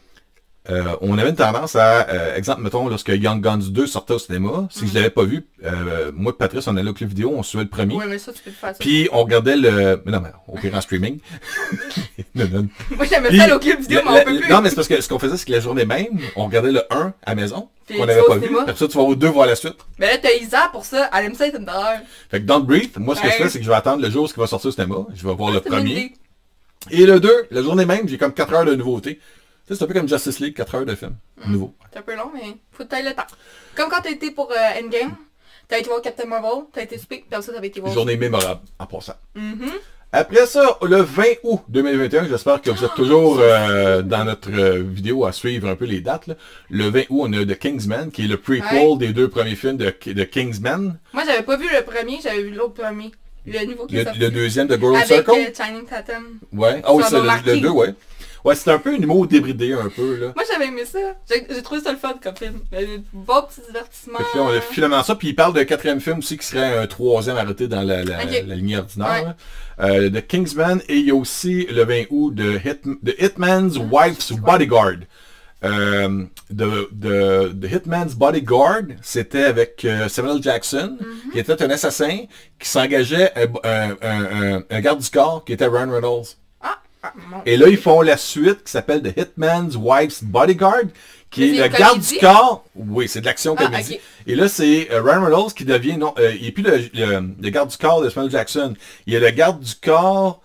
A: euh, on avait une tendance à, euh, exemple, mettons, lorsque Young Guns deux sortait au cinéma, si je l'avais pas vu, euh, moi et Patrice, on allait au club vidéo, on suivait le premier,
B: Ouais, mais ça, tu peux le faire ça.
A: puis on regardait le... Mais non, mais au pire en streaming. Non, non.
B: Moi, j'aimais
A: Puis,
B: ça au clip vidéo,
A: la-
B: mais
A: la-
B: on peut plus.
A: Non, mais c'est parce que ce qu'on faisait, c'est que la journée même, on regardait le un à la maison,
B: Puis
A: qu'on
B: tu
A: n'avait
B: vas au
A: pas vu,
B: cinéma.
A: puis après ça, tu vas au deux voir la suite.
B: Mais là, t'as Isa pour ça. Elle aime ça être une d'heure.
A: Fait que Don't Breathe, moi, ce que
B: Ouais.
A: je fais, c'est que je vais attendre le jour où il va sortir au cinéma, je vais voir le
B: C'est une bonne
A: premier.
B: idée.
A: Et le deux, la journée même, j'ai comme quatre heures de nouveauté. Tu sais, c'est un peu comme Justice League, quatre heures de film. Nouveau.
B: C'est un peu long, mais faut que t'ailles le temps. Comme quand t'as été pour euh, Endgame, t'as été voir Captain Marvel, t'as été souper, puis après ça, t'avais été voir...
A: Journée mémorable, en passant.
B: Mhm.
A: Après ça, le vingt août deux mille vingt et un, j'espère que vous êtes toujours euh, dans notre euh, vidéo à suivre un peu les dates. Là. Le vingt août, on a The Kingsman, qui est le prequel
B: Ouais.
A: des deux premiers films de, de Kingsman.
B: Moi, j'avais pas vu le premier, j'avais vu l'autre premier. Le nouveau qui
A: Le,
B: est sorti.
A: le deuxième de Girl
B: Avec
A: Circle.
B: euh, Channing Tatum.
A: Ouais. Ah oui,
B: ça
A: c'est
B: m'a
A: le,
B: marqué.
A: le deux, ouais. Ouais, c'était un peu un humour débridé un peu, là.
B: Moi, j'avais aimé ça. J'ai j'ai trouvé ça le fun comme film. Euh, Bon petit divertissement.
A: Fait que là, on a finalement ça, puis il parle d'un quatrième film aussi qui serait un troisième arrêté dans la, la,
B: Ok.
A: la lignée ordinaire.
B: Ouais.
A: là. Euh, de Kingsman, et il y a aussi le vingt août de Hit, The Hitman's
B: Ah,
A: Wife's
B: c'est quoi?
A: Bodyguard. Euh, de, de, The Hitman's Bodyguard, c'était avec euh, Samuel Jackson,
B: Mm-hmm.
A: qui était un assassin qui s'engageait un, un, un, un- un garde du corps qui était Ryan Reynolds.
B: Ah, ah, mon
A: Et là, ils font la suite qui s'appelle The Hitman's Wife's Bodyguard, qui
B: Mais
A: est
B: c'est
A: le
B: une
A: garde
B: comédie?
A: du corps. Oui, c'est de l'action
B: Ah,
A: comédie.
B: ok.
A: Et là, c'est euh, Ryan Reynolds qui devient, non, euh, il est plus le, le, le garde du corps de Samuel Jackson. Il est le garde du corps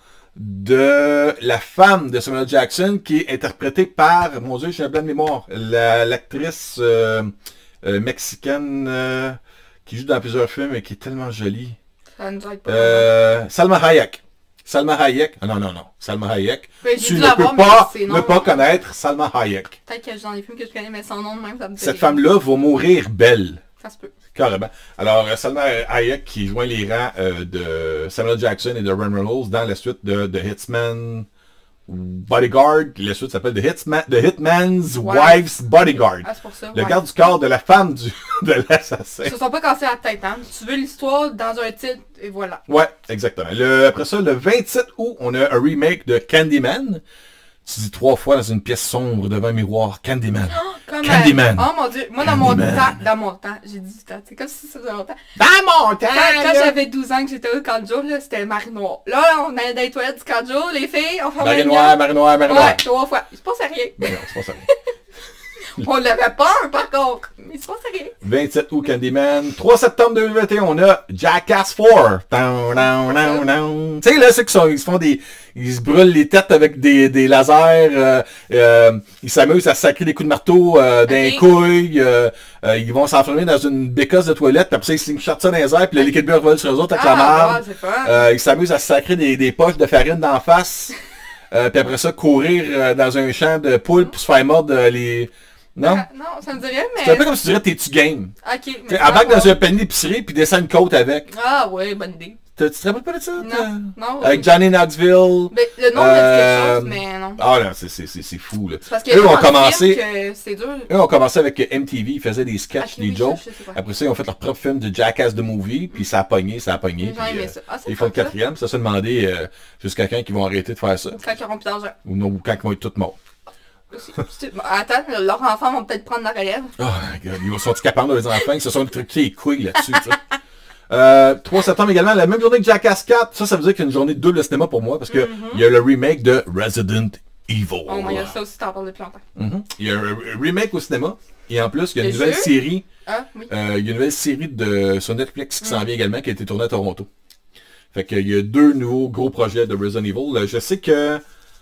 A: de la femme de Samuel Jackson qui est interprétée par, mon Dieu, j'ai un blanc de mémoire, la- l'actrice euh, euh, mexicaine euh, qui joue dans plusieurs films et qui est tellement jolie.
B: Ça nous aide pas.
A: Euh, Salma Hayek. Salma Hayek. Ah non, non, non. Salma Hayek.
B: Ben, j'ai
A: Tu
B: dû
A: ne
B: l'avoir,
A: peux
B: mais
A: pas
B: c'est
A: ne
B: non.
A: pas connaître Salma Hayek.
B: Peut-être que dans les films que je connais, mais sans nom de même, ça me dit
A: Cette
B: rien.
A: femme-là va mourir belle.
B: Ça se peut.
A: Carrément. Alors, euh, Salma Hayek qui joint les rangs euh, de Samuel Jackson et de Ryan Reynolds dans la suite de The Hitman Bodyguard. La suite s'appelle The, Hitman, The Hitman's
B: Ouais.
A: Wife's Bodyguard.
B: Ah, c'est pour ça.
A: Le
B: ouais.
A: garde du corps de la femme du, de l'assassin.
B: Ils se sont pas cassés la tête, hein. Tu veux l'histoire dans un titre, et voilà.
A: Ouais, exactement. Le, après ça, le vingt-sept août, on a un remake de Candyman. Tu dis trois fois dans une pièce sombre devant un miroir, Candyman.
B: Comme,
A: Candyman.
B: euh, oh mon dieu, moi dans mon
A: Candyman.
B: temps, dans mon temps, j'ai dix ans, c'est comme si ça faisait longtemps.
A: Dans mon temps!
B: Quand, quand
A: là.
B: j'avais douze ans que j'étais au camp de jour, là, c'était le Marie Noire. Là, là, on allait dans les toilettes du camp de jour, les filles, on fermait
A: Marie
B: le
A: Noire,
B: mien.
A: Marie Noire, Marie Noire.
B: Ouais, trois fois. Il se passait rien.
A: Ben non, c'est pas ça.
B: On l'avait peur, par contre. Mais il se passait rien.
A: vingt-sept août, Candyman. trois septembre deux mille vingt et un, on a Jackass quatre. Down, down, down, down. Tu sais, là, ceux qui sont, ils se font des, ils se brûlent les têtes avec des, des lasers, euh, euh, ils s'amusent à sacrer des coups de marteau, euh, d'un
B: Ok.
A: couille, euh, euh, ils vont s'enfermer dans une bécasse de toilette, puis après ça, ils slingshottent ça dans les airs, puis le liquide beurre vole sur eux autres avec la
B: Ah,
A: marde.
B: ouais, c'est fun.
A: Euh, ils s'amusent à se sacrer des, des poches de farine d'en face, euh, puis après ça, courir euh, dans un champ de poules pour se faire mordre euh, les... Non?
B: Ah, non, ça me dit rien, mais...
A: C'est un peu comme si tu dirais t'es-tu game.
B: Ok, mais...
A: T'sais, embarque dans un panier d'épicerie puis descends une côte avec.
B: Ah ouais, bonne idée.
A: Tu te rappelles pas de ça?
B: Non, non.
A: Avec Johnny Knoxville.
B: Ben, le nom
A: euh...
B: me dit quelque chose, mais non.
A: Ah là, c'est fou, là.
B: C'est parce que
A: eux ont commencé...
B: c'est dur.
A: Eux ont commencé avec M T V, ils faisaient des sketchs,
B: ah,
A: des
B: oui,
A: jokes.
B: je sais pas.
A: Après ça, ils ont fait leur propre film de Jackass the Movie, puis ça a pogné, ça a pogné.
B: J'ai aimé
A: euh,
B: ça. Ah,
A: ils font le quatrième, ça s'est demandé euh, jusqu'à quand ils vont arrêter de faire ça.
B: Quand ils auront plus d'argent.
A: Ou non, ou quand ils vont être tous morts.
B: Attends, leurs enfants vont peut-être prendre la relève.
A: Oh my god, ils sont capables de les enfants, ils se sont truqués les couilles là-dessus, tu sais. Euh, trois septembre également, la même journée que Jackass quatre. Ça, ça veut dire qu'il y a une journée de double cinéma pour moi, parce que mm-hmm. il y a le remake de Resident Evil.
B: Oh my god, ça aussi, t'en parles depuis longtemps.
A: Mm-hmm. Il y a un remake au cinéma, et en plus, il y a une Le nouvelle jeu? série.
B: Ah, oui.
A: euh, il y a une nouvelle série de, sur Netflix qui mm. s'en vient également, qui a été tournée à Toronto. Fait qu'il y a deux nouveaux gros projets de Resident Evil. Je sais que...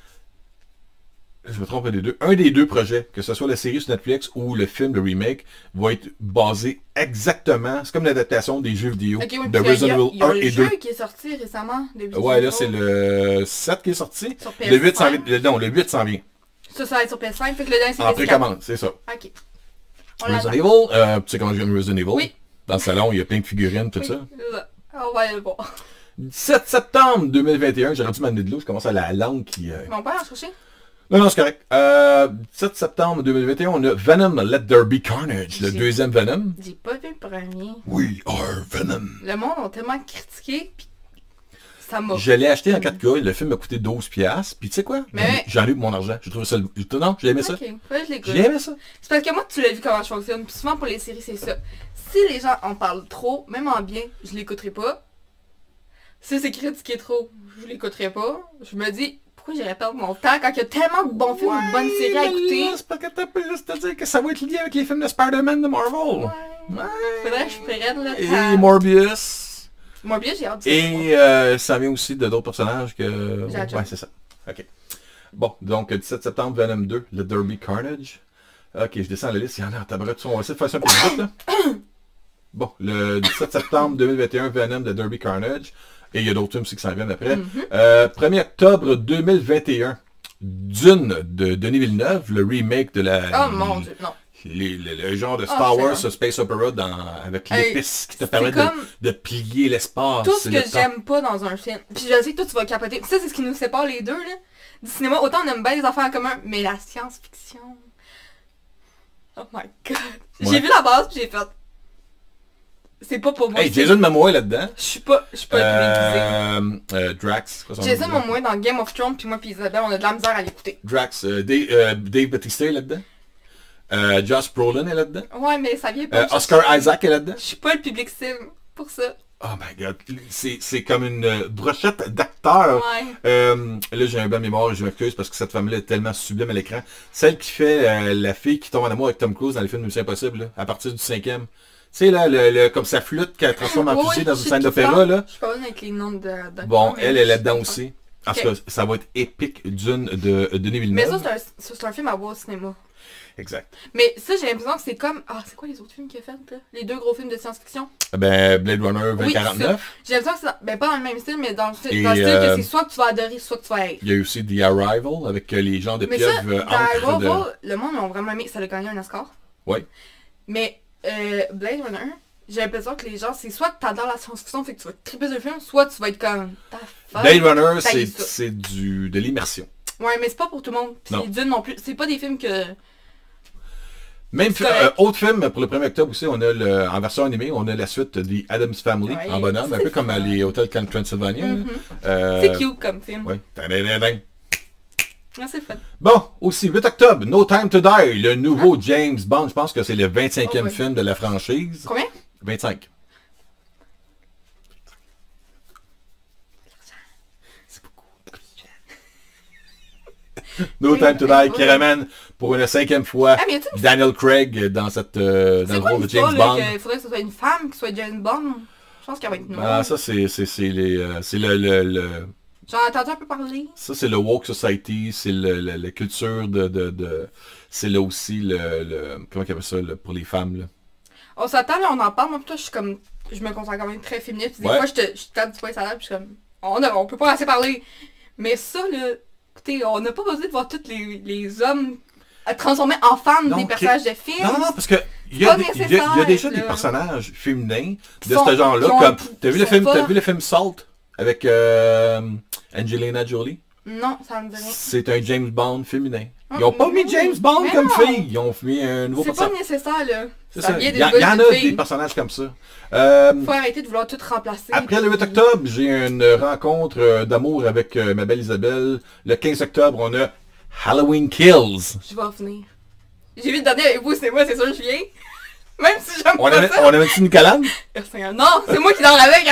A: Je me trompe des deux. Un des deux projets, que ce soit la série sur Netflix ou le film, le remake, va être basé exactement, c'est comme l'adaptation des jeux vidéo
B: okay, oui,
A: de Resident Evil un et deux.
B: Il y a le jeu qui est sorti récemment.
A: Ouais, là c'est le sept qui est sorti.
B: Sur P S cinq.
A: Le huit s'en vient. Non, le huit s'en vient.
B: Ça, ça va être sur P S cinq, fait que le dernier c'est
A: en précommande, c'est ça.
B: Ok.
A: On Resident Evil, euh, tu sais comment j'aime Resident Evil?
B: Oui.
A: Dans le salon, il y a plein de figurines, tout
B: oui.
A: ça.
B: On va aller le voir.
A: dix-sept septembre deux mille vingt et un, j'ai rendu ma nez de l'eau, je commence à la langue qui... Euh...
B: Mon père a cherché.
A: Non, non, c'est correct. Euh, dix-sept septembre deux mille vingt et un, on a Venom, Let There Be Carnage, le deuxième Venom.
B: J'ai pas vu le premier.
A: We are Venom.
B: Le monde a tellement critiqué, pis ça m'a...
A: Je l'ai acheté en quatre K, le film m'a coûté douze piastres, puis tu sais quoi?
B: Mais...
A: J'en ai eu pour mon argent. J'ai trouvé ça... Non, j'ai aimé ça.
B: Ok, ouais, je l'écoute.
A: J'ai aimé ça.
B: C'est parce que moi, tu l'as vu comment je fonctionne, puis souvent pour les séries, c'est ça. Si les gens en parlent trop, même en bien, je l'écouterai pas. Si c'est critiqué trop, je l'écouterai pas. Je me dis... Pourquoi j'irais perdre mon temps quand il y a tellement de bons films ouais, ou de bonnes séries à écouter?
A: C'est parce que t'as pu juste te dire que ça va être lié avec les films de Spider-Man de Marvel. Ouais.
B: ouais. Faudrait que je prenne là.
A: Et Morbius.
B: Morbius, j'ai hâte de
A: Et euh, ça vient aussi de d'autres personnages que...
B: J'ai
A: ouais, c'est ça. Ok. Bon, donc dix-sept septembre, Venom deux, Let There Be Carnage. Ok, je descends la liste, il y en a en tabarouette. On va essayer de faire ça un peu plus vite, là. Bon, le dix-sept septembre deux mille vingt et un, Venom, Let There Be Carnage. Et il y a d'autres films aussi qui s'en viennent après. Mm-hmm. euh, premier octobre deux mille vingt et un, Dune de Denis Villeneuve, le remake de la...
B: Oh mon Dieu, non.
A: Les, le, le genre de Star oh, Wars bon. Space Opera dans, avec hey, l'épice qui te permet de, de plier l'espace.
B: Tout ce que j'aime pas dans un film. Puis je sais que toi tu vas capoter. Ça c'est ce qui nous sépare les deux là. Du cinéma, autant on aime bien les affaires en commun, mais la science-fiction... Oh my god. Ouais. J'ai vu la base puis j'ai fait... C'est pas pour moi.
A: Hey, Jason Momoa est là-dedans.
B: Je suis pas, je suis pas
A: euh, euh, Drax.
B: Jason Momoa dans Game of Thrones, puis moi puis Isabelle, on a de la misère à l'écouter.
A: Drax, euh, Dave, euh, Dave Bautista est là-dedans. Euh, Josh Brolin est là-dedans.
B: Ouais, mais ça vient pas.
A: Euh, Oscar Isaac est là-dedans.
B: Je suis pas le public cible pour ça.
A: Oh my god, c'est comme une euh, brochette d'acteurs.
B: Ouais.
A: Euh, là, j'ai un bel mémoire et je m'excuse parce que cette femme-là est tellement sublime à l'écran. Celle qui fait euh, la fille qui tombe en amour avec Tom Cruise dans le film Mission Impossible, là, à partir du cinquième. Tu sais, là, le, le, comme sa flûte qu'elle transforme en
B: oui,
A: fusée dans une scène d'opéra, là.
B: Je suis pas bonne avec les noms de... de
A: bon, elle est là-dedans aussi. Parce okay. que ça va être épique d'une de, de Denis Villeneuve.
B: Mais ça, c'est un, un film à voir au cinéma.
A: Exact.
B: Mais ça, j'ai l'impression que c'est comme... Ah, c'est quoi les autres films qu'il a fait, là? Les deux gros films de science-fiction?
A: Ben, Blade Runner vingt quarante-neuf.
B: Oui, j'ai l'impression que c'est... Ben, pas dans le même style, mais dans le, style, dans le style euh, que c'est soit que tu vas adorer, soit que tu vas haïr.
A: Il y a eu aussi The Arrival, avec les gens de pieuvre
B: entre Arrival, de... le monde l'a vraiment aimé. Ça a gagné un Oscar.
A: Oui.
B: Mais euh, Blade Runner... J'ai l'impression que les gens, c'est soit que t'adores la science-fiction, fait que tu vas triper sur le film, soit tu vas être comme...
A: Blade Runner, c'est du de l'immersion.
B: Ouais, mais c'est pas pour tout le monde. Puis Dune non plus. C'est pas des films que...
A: Même euh, autre film, pour le premier octobre aussi, on a le, en version animée, on a la suite de The Addams Family, ouais, en bonhomme, un peu comme à les Hôtels Transylvania. Mm-hmm.
B: euh, c'est cute comme film.
A: Oui.
B: Ah, c'est fun.
A: Bon, aussi, huit octobre, No Time to Die, le nouveau ah. James Bond. Je pense que c'est le vingt-cinquième oh, oui. film de la franchise.
B: Combien?
A: vingt-cinq. C'est beaucoup. No Time to Die qui ramène pour une cinquième fois ah, Daniel Craig dans, cette, euh, dans le rôle de James Bond.
B: Il faudrait que ce soit une femme qui soit James Bond. Je pense qu'elle va être noire.
A: Ah, ça, c'est euh, le... le, le...
B: J'en ai entendu un peu parler.
A: Ça, c'est le Woke Society, c'est le, le, la culture de... de, de c'est là aussi le, le... Comment on appelle ça le, pour les femmes, là?
B: On s'attend, là, on en parle. Moi, plutôt, je suis comme... Je me considère quand même très féminine. Puis des ouais. fois, je te, je te tape du poing sur la table, puis je suis comme... On, a, on peut pas assez parler. Mais ça, là... Écoutez, on n'a pas besoin de voir tous les, les hommes transformer en femme
A: Non,
B: des
A: ok.
B: personnages de films.
A: Non, non, parce que il y, a
B: pas
A: des- il y a- il y a
B: nécessaire,
A: déjà
B: là.
A: des personnages féminins
B: Qui
A: de
B: sont-
A: ce genre-là.
B: qui ont-
A: Comme,
B: qui
A: t'as vu, le
B: sont
A: film,
B: pas-
A: t'as vu le film Salt avec euh, Angelina Jolie?
B: Non, ça me dit rien.
A: C'est un James Bond féminin. Ils
B: Ah,
A: ont pas mis
B: non.
A: James Bond
B: Mais
A: comme
B: non.
A: fille. Ils ont mis un nouveau
B: C'est pas
A: personnage.
B: nécessaire, là.
A: C'est
B: Ça
A: ça.
B: vient
A: Il
B: des
A: y, a-
B: gars
A: il y en
B: et
A: a
B: des
A: des
B: filles.
A: personnages comme ça. Euh,
B: Faut arrêter de vouloir tout remplacer.
A: Après le huit
B: puis-
A: octobre, j'ai une rencontre euh, d'amour avec euh, ma belle Isabelle. Le quinze octobre, on a Halloween Kills.
B: Je vais venir. J'ai vu le dernier avec vous, c'est moi, c'est sûr, je viens. Même si j'aime
A: On
B: pas
A: avait,
B: ça.
A: on avait une calame.
B: Oh, Seigneur, non, c'est moi qui dors avec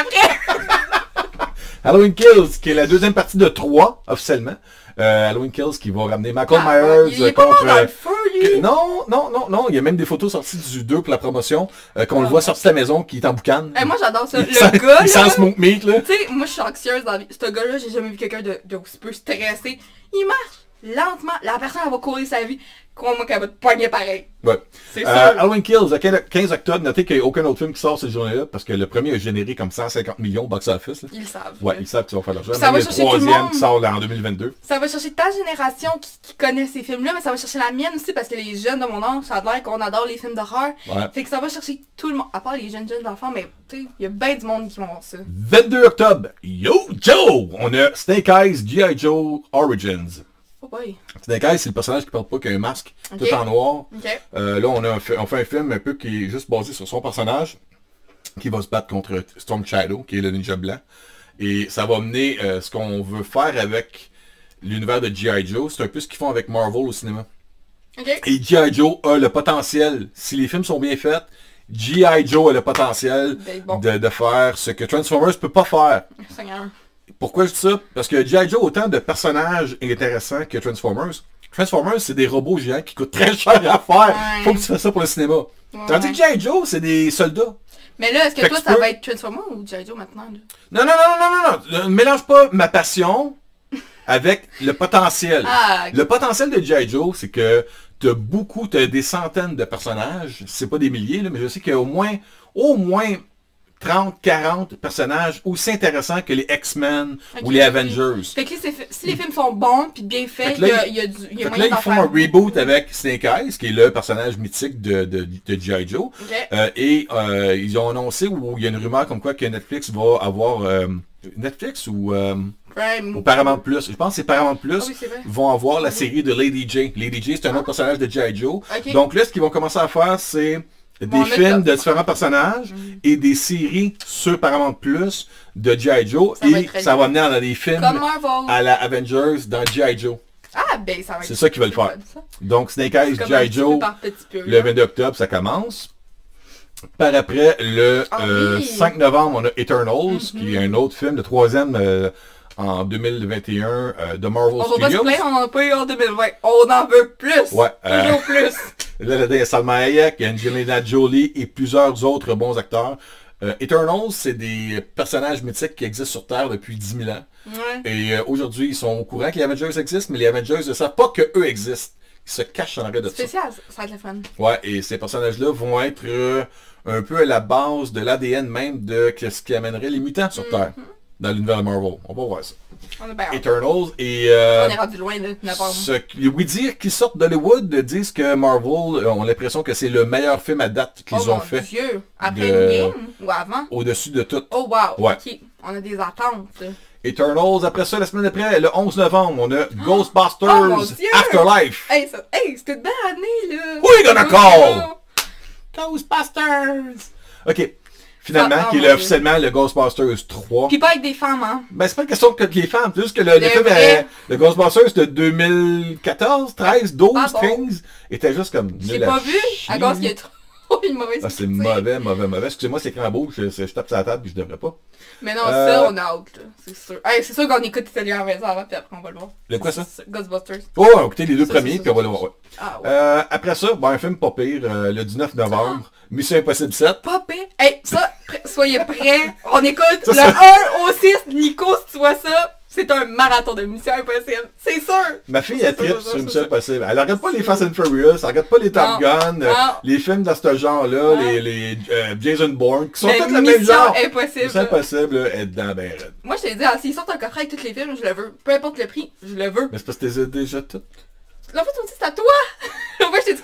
B: après.
A: Halloween Kills, qui est la deuxième partie de trois, officiellement. Euh, Halloween Kills qui va ramener Michael
B: Ah,
A: Myers
B: il est pas mort
A: contre...
B: dans
A: euh,
B: le feu, lui.
A: non, non, non, non. Il y a même des photos sorties du deux pour la promotion. euh, qu'on
B: Ah,
A: le voit
B: ouais.
A: sortir de la maison, qui est en boucan.
B: Eh, moi, j'adore ça.
A: Il
B: Le
A: sent-
B: gars,
A: il sent
B: là.
A: le smoke meat, là.
B: Tu sais, moi, je suis anxieuse dans la vie. Ce gars-là, j'ai jamais vu quelqu'un de, de aussi peu stressé. Il marche lentement. La personne, elle va courir sa vie. Crois-moi qu'elle va te pogner pareil.
A: Ouais.
B: C'est
A: Euh,
B: sûr.
A: Halloween Kills, le quinze octobre. Notez qu'il n'y a aucun autre film qui sort cette journée-là, parce que le premier a généré comme cent cinquante millions au box-office. là.
B: Ils le savent.
A: Ouais, ils savent qu'ils vont faire l'argent.
B: Ça va
A: Même le
B: chercher tout le
A: troisième
B: monde.
A: qui sort là, en deux mille vingt-deux.
B: Ça va chercher ta génération qui, qui connaît ces films-là, mais ça va chercher la mienne aussi parce que les jeunes de mon âge, ça a l'air qu'on adore les films d'horreur.
A: Ouais.
B: Fait que ça va chercher tout le monde, à part les jeunes jeunes enfants, mais tu sais, il y a bien du monde qui vont voir ça.
A: vingt-deux octobre, Yo Joe! On a Snake Eyes G I. Joe Origins.
B: Oh boy.
A: Snake Eyes, c'est le personnage qui porte pas qu'un masque,
B: Ok.
A: tout en noir.
B: Ok.
A: Euh, là, on, a un fi- on fait un film un peu qui est juste basé sur son personnage, qui va se battre contre Storm Shadow, qui est le ninja blanc. Et ça va mener euh, ce qu'on veut faire avec l'univers de G I. Joe. C'est un peu ce qu'ils font avec Marvel au cinéma.
B: Ok.
A: Et G I. Joe a le potentiel, si les films sont bien faits, G I. Joe a le potentiel
B: Ben bon.
A: de, de faire ce que Transformers peut pas faire.
B: Seigneur.
A: Pourquoi je dis ça? Parce que G I. Joe a autant de personnages intéressants que Transformers. Transformers, c'est des robots géants qui coûtent très cher à faire.
B: Ouais.
A: Faut que tu fasses ça pour le cinéma.
B: Ouais.
A: Tandis que G I. Joe, c'est des soldats.
B: Mais là, est-ce que
A: Fait
B: toi,
A: que
B: ça
A: tu
B: va
A: peux-
B: être Transformers ou G I. Joe maintenant? Là?
A: Non, non, non, non, non, non. Ne mélange pas ma passion avec le potentiel.
B: Ah, ok.
A: Le potentiel de G I. Joe, c'est que t'as beaucoup, t'as des centaines de personnages. C'est pas des milliers, là, mais je sais qu'il y a au moins, au moins trente, quarante personnages aussi intéressants que les X-Men
B: Ok,
A: ou les
B: ok.
A: Avengers.
B: Fait que là, c'est- si les films sont bons puis bien faits,
A: Fait que
B: il y
A: là,
B: a, il y a, du, il y a
A: Fait que
B: moyen
A: là, ils
B: d'en
A: font
B: faire.
A: un reboot avec Snake Eyes, qui est le personnage mythique de, de, de G I. Joe.
B: Ok.
A: Euh, et euh, ils ont annoncé, ou il y a une rumeur comme quoi que Netflix va avoir... euh, Netflix ou, euh,
B: Prime.
A: ou Paramount Plus, je pense que c'est Paramount Plus,
B: Ah oui, c'est vrai.
A: vont avoir la
B: Ok.
A: série de Lady J. Lady J, c'est un autre personnage de G I. Joe.
B: Ok.
A: Donc là, ce qu'ils vont commencer à faire, c'est des
B: Bon, là,
A: films
B: t'as-
A: de différents personnages
B: Mhm.
A: et des séries sur Paramount Plus de G I. Joe.
B: Ça va
A: et
B: être très
A: ça
B: bien.
A: va mener dans des films
B: Comme Marvel.
A: à la Avengers dans G I. Joe.
B: Ah, ben, ça va être...
A: C'est ça qu'ils veulent faire.
B: fun, ça.
A: Donc Snake Eyes,
B: Comme
A: G
B: un
A: I.
B: petit
A: Joe,
B: peu par petit peu,
A: le
B: là.
A: vingt-deux octobre, ça commence. Par après, le
B: Ah
A: euh,
B: oui.
A: cinq novembre, on a Eternals,
B: Mhm.
A: qui est un autre film, le troisième euh, en deux mille vingt et un euh, de Marvel
B: On va pas se
A: Studios.
B: plaindre, on en a pas eu en deux mille vingt. On en veut plus.
A: Ouais, euh,
B: Toujours plus.
A: Là, là-dedans, il y a Salma Hayek, Angelina Jolie et plusieurs autres bons acteurs. Euh, Eternals, c'est des personnages mythiques qui existent sur Terre depuis dix mille ans.
B: Ouais.
A: Et euh, aujourd'hui, ils sont au courant que les Avengers existent, mais les Avengers ne savent pas qu'eux existent. Ils se cachent en arrière de ça.
B: Spécial, ça va être le fun.
A: Ouais, et ces personnages-là vont être euh, un peu à la base de l'A D N même de que- ce qui amènerait les mutants sur Terre, dans l'univers de Marvel. On va voir ça.
B: On est bien hâte.
A: Eternals et... euh,
B: On est rendu loin, là, n'importe
A: ce qui- oui, dire qu'ils sortent d'Hollywood disent que Marvel euh, ont l'impression que c'est le meilleur film à date qu'ils
B: Oh
A: ont
B: mon
A: fait.
B: Dieu. Après
A: de-
B: Endgame ou avant?
A: Au-dessus de tout.
B: Oh wow.
A: Ouais.
B: Ok. On a des attentes. là.
A: Eternals, après ça, la semaine d'après, le onze novembre, on a Ghostbusters
B: Oh mon Dieu!
A: Afterlife.
B: Hey, ça... hey c'était une belle année, là.
A: Who you gonna
B: Oh,
A: call?
B: là.
A: Ghostbusters! Ok. Finalement,
B: Ah, oh
A: qui est
B: mon
A: le-
B: Dieu.
A: officiellement le Ghostbusters trois.
B: Puis pas avec des femmes, hein.
A: Ben, c'est pas une question que les femmes, c'est juste que le, le
B: Le
A: film,
B: vrai.
A: euh, le Ghostbusters de deux mille quatorze, treize, douze,
B: Ah bon?
A: quinze, était juste comme...
B: J'ai
A: nul à
B: pas vu,
A: chier.
B: à cause qu'il y a trop une mauvaise
A: Ah, c'est
B: critique.
A: mauvais, mauvais, mauvais. Excusez-moi, c'est écran beau, je, je tape sur la table et je devrais pas.
B: Mais non,
A: Euh,
B: ça, on a hâte, là. C'est sûr. Hey, c'est sûr qu'on écoute Italien à la maison avant, puis après, on va le voir.
A: Le quoi, ça?
B: C'est Ghostbusters.
A: Oh, écoutez les deux
B: Ça,
A: premiers,
B: ça,
A: puis on va
B: ça,
A: le voir. ouais.
B: Ah ouais.
A: Euh, après ça, bon, un film pas pire, euh, le dix-neuf novembre, Mission Impossible sept.
B: Pas pire. Hey, ça, pr- soyez prêts. On écoute
A: Ça,
B: le
A: ça-
B: un au six. Nico, si tu vois ça, c'est un marathon de Mission Impossible. C'est sûr.
A: Ma fille,
B: Ça,
A: elle
B: ça,
A: tripe
B: ça,
A: sur
B: ça,
A: Mission
B: ça.
A: Impossible. Elle regarde pas les Fast and Furious, elle regarde pas les Top
B: Non.
A: Gun, euh,
B: Non.
A: les films dans ce genre-là,
B: Ouais.
A: les, les euh, Jason Bourne, qui sont
B: Mais
A: tous le même
B: Mission
A: genre.
B: Impossible.
A: Mission Impossible, là, est dedans ben raide.
B: Moi, je t'ai dit, ah, s'ils sortent un coffret avec tous les films, je le veux. Peu importe le prix, je le veux.
A: Mais c'est parce que t'es déjà tout.
B: En fait, on dit c'est à toi.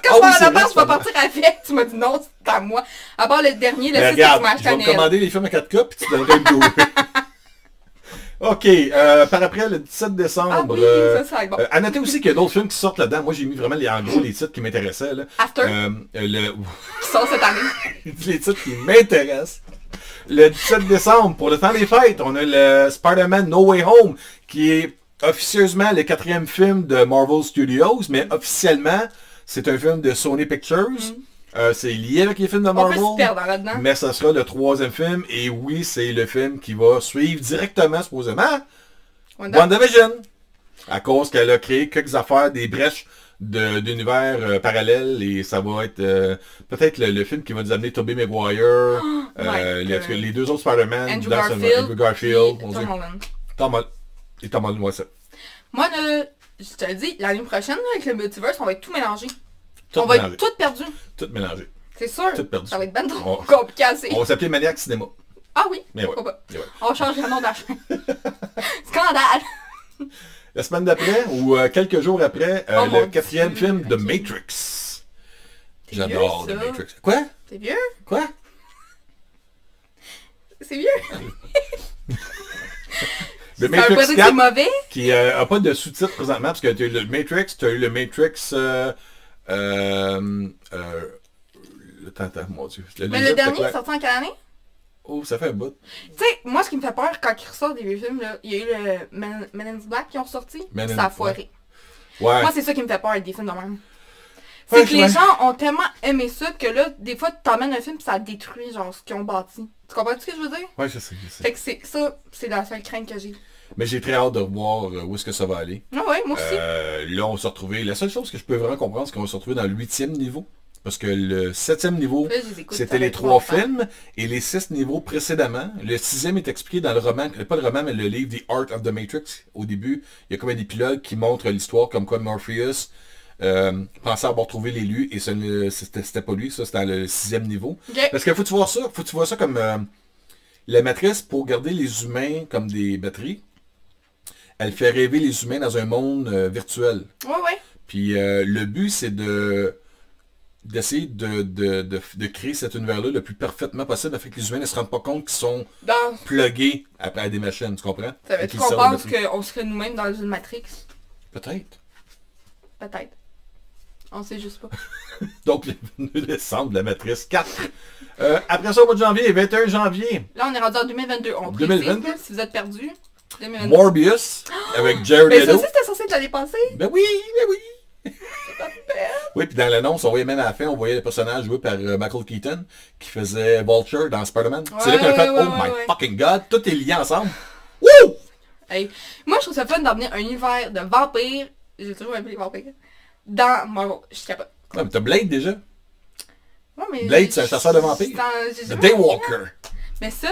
B: quand
A: Ah
B: tu
A: oui,
B: vas
A: c'est
B: à la
A: vrai,
B: base, tu vas
A: Spider-Man.
B: partir avec. Tu m'as dit non, c'est à moi. À part le dernier, le
A: Mais
B: six, c'est
A: regarde,
B: Smash
A: je vais me
B: Channel.
A: commander les films à quatre K, puis tu donnerais une Blu-ray. OK, euh, par après, le dix-sept décembre...
B: Ah oui,
A: euh,
B: ça, ça va être bon.
A: euh, à noter aussi qu'il y a d'autres films qui sortent là-dedans. Moi, j'ai mis vraiment les, en gros les titres qui m'intéressaient. Là.
B: After,
A: Euh, le...
B: qui sort cette année.
A: les titres qui m'intéressent. Le dix-sept décembre, pour le temps des fêtes, on a le Spider-Man No Way Home, qui est officieusement le quatrième film de Marvel Studios, mais officiellement, c'est un film de Sony Pictures. Mm. Euh, c'est lié avec les films de Marvel.
B: On peut se perdre là-dedans.
A: Mais ça sera le troisième film. Et oui, c'est le film qui va suivre directement, supposément,
B: Wanda.
A: WandaVision. À cause qu'elle a créé quelques affaires, des brèches de- d'univers euh, parallèles. Et ça va être euh, peut-être le, le film qui va nous amener Tobey Maguire, euh,
B: ouais,
A: les,
B: euh,
A: les deux autres Spider-Man,
B: Andrew
A: dans
B: Garfield,
A: ce- Andrew Garfield,
B: puis
A: on
B: Tom
A: dit.
B: Holland.
A: Tom Holland. Et Tom Holland, moi ça.
B: Moi, là, je te le dis, l'année prochaine, là, avec le multiverse, on va être tout mélangé.
A: Tout
B: on va
A: mélangé.
B: être tout perdu.
A: Tout mélangé.
B: C'est sûr.
A: Tout perdu.
B: Ça va être ben trop
A: On-
B: compliqué assez.
A: On va s'appeler Maniac Cinéma.
B: Ah oui,
A: Mais ouais.
B: pourquoi pas.
A: Mais ouais.
B: On va changer le nom de la chaîne. Scandale.
A: La semaine d'après, ou euh, quelques jours après, euh,
B: Oh
A: le
B: mon
A: quatrième
B: Dieu,
A: film de
B: ok.
A: Matrix.
B: C'est
A: J'adore
B: vieux,
A: The
B: ça.
A: Matrix. Quoi?
B: C'est vieux.
A: Quoi?
B: C'est vieux.
A: Le
B: Ça veut pas
A: Matrix
B: dire que c'est
A: quatre,
B: mauvais.
A: qui n'a pas de sous-titres présentement, parce que tu as eu le Matrix, tu as eu le Matrix... Euh, euh, euh, attends, attends, mon Dieu.
B: Mais
A: les
B: le
A: autres,
B: dernier
A: c'est
B: est
A: quoi?
B: sorti en quelle année?
A: Oh, ça fait un bout.
B: Tu sais, moi, ce qui me fait peur quand ils ressortent des vieux films, là, il y a eu le Men, Men in Black qui ont sorti.
A: Men in-
B: Ça a foiré.
A: Ouais.
B: Moi, c'est ça qui me fait peur avec des films de même. C'est
A: Ouais,
B: que
A: je
B: les
A: vois.
B: gens ont tellement aimé ça que là, des fois, tu t'emmènes un film et ça détruit genre ce qu'ils ont bâti. Tu comprends ce que je veux dire?
A: Ouais, je sais, je sais.
B: Fait que c'est ça, c'est la seule crainte que j'ai.
A: Mais j'ai très hâte de voir euh, où est-ce que ça va aller.
B: Ah ouais, moi aussi.
A: Euh, là, on va se retrouver... La seule chose que je peux vraiment comprendre, c'est qu'on va se retrouver dans le huitième niveau. Parce que le septième niveau,
B: Là, je les écoute, ça
A: c'était
B: va
A: les
B: être
A: trois
B: longtemps.
A: films, et les six niveaux précédemment. Le sixième est expliqué dans le roman, pas le roman, mais le livre The Art of the Matrix. Au début, il y a comme un épilogue qui montre l'histoire, comme quoi Morpheus euh, pensait avoir trouvé l'élu, et ce ne- c'était c'était pas lui, ça c'était dans le sixième niveau.
B: Ok.
A: Parce qu'il faut que tu vois ça, faut que tu vois ça comme euh, la matrice pour garder les humains comme des batteries. Elle fait rêver les humains dans un monde euh, virtuel.
B: Ouais, ouais.
A: Puis euh, le but, c'est de d'essayer de, de, de, de créer cet univers-là le plus parfaitement possible afin que les humains ne se rendent pas compte qu'ils sont
B: Dans...
A: plugués après à des machines, tu comprends?
B: Ça veut
A: Et
B: dire
A: qu'ils
B: qu'on
A: servent de
B: pense
A: batterie.
B: qu'on serait nous-mêmes dans une Matrix.
A: Peut-être.
B: Peut-être. On sait juste pas.
A: Donc, le vingt-deux décembre, la matrice quatre. Euh, après ça, au mois de janvier, vingt et un janvier,
B: Là, on est rendu en deux mille vingt-deux. On
A: deux mille
B: précise,
A: vingt-deux?
B: là, si vous êtes perdu. deux mille vingt-deux.
A: Morbius, avec Jared
B: Mais ça
A: Leto.
B: aussi, c'était censé être l'année passée.
A: Ben oui, ben oui.
B: C'est pas belle.
A: Oui, puis dans l'annonce, on voyait même à la fin, on voyait le personnage joué par euh, Michael Keaton, qui faisait Vulture dans Spider-Man. C'est là
B: Ouais,
A: qu'on a fait,
B: ouais,
A: oh
B: ouais,
A: my
B: ouais.
A: fucking god, tout est lié ensemble. Wouh!
B: Hey, moi, je trouve ça fun d'emmener un univers de vampires. J'ai toujours aimé les vampires. Dans Marvel. Je suis capable.
A: Ouais, mais t'as Blade déjà.
B: Ouais, mais
A: Blade, c'est un chasseur de vampires.
B: Dans- j'ai
A: The
B: jamais-
A: Daywalker.
B: Mais ça,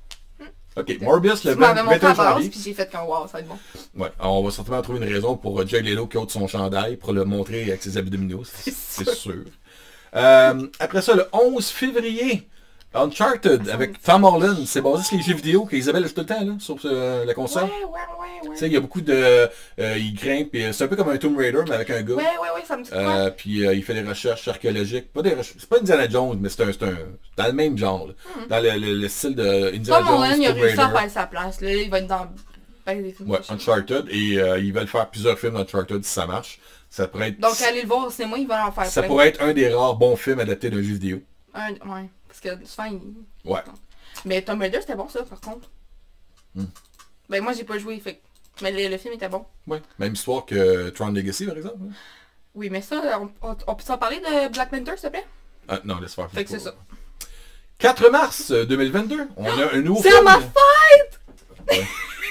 A: Ok, Morbius le
B: tu m'avais montré
A: vingt et un
B: à base,
A: janvier.
B: puis j'ai fait comme wow, ça va être bon.
A: Ouais, on va certainement trouver une raison pour euh, Jared Leto qui ôte son chandail pour le montrer avec ses abdominaux, c'est
B: C'est
A: c'est sûr. Euh, après ça, le onze février, Uncharted avec Tom Holland, c'est basé sur les jeux vidéo qu'Isabelle joue tout le temps là, sur euh, la console.
B: Ouais, ouais, ouais, ouais.
A: Tu sais, il y a beaucoup de... euh, il grimpe, et c'est un peu comme un Tomb Raider, mais avec un gars.
B: Ouais, ouais, ouais, ça me dit quoi?
A: Euh, puis euh, il fait des recherches archéologiques. Pas des recherches, c'est pas Indiana Jones, mais c'est un, c'est un... dans le même genre. là.
B: Mm.
A: Dans le, le- le style de Indiana
B: Tom Holland,
A: Jones,
B: il a
A: Tomb
B: réussi à
A: Raider.
B: faire sa place. Là, il va être dans ben, des films.
A: Ouais,
B: prochains.
A: Uncharted. Et euh, ils veulent faire plusieurs films d'Uncharted si ça marche. Ça pourrait être...
B: Donc, allez le voir au cinéma, il va en faire
A: ça
B: plein.
A: pourrait être un des rares bons films adaptés d'un jeu vidéo.
B: Un- ouais, parce que souvent, il...
A: Ouais.
B: Mais Tomb Raider, c'était bon, ça, par contre.
A: Mm.
B: Ben, moi, j'ai pas joué, fait que- mais le, le film était bon.
A: Ouais. Même histoire que Tron Legacy, par exemple. hein.
B: Oui, mais ça, on, on, on peut s'en parler de Black Panther, s'il te plaît?
A: Ah, non, laisse faire.
B: Fait que c'est ça.
A: quatre mars deux mille vingt-deux, on a un nouveau
B: C'est
A: film.
B: à ma fête!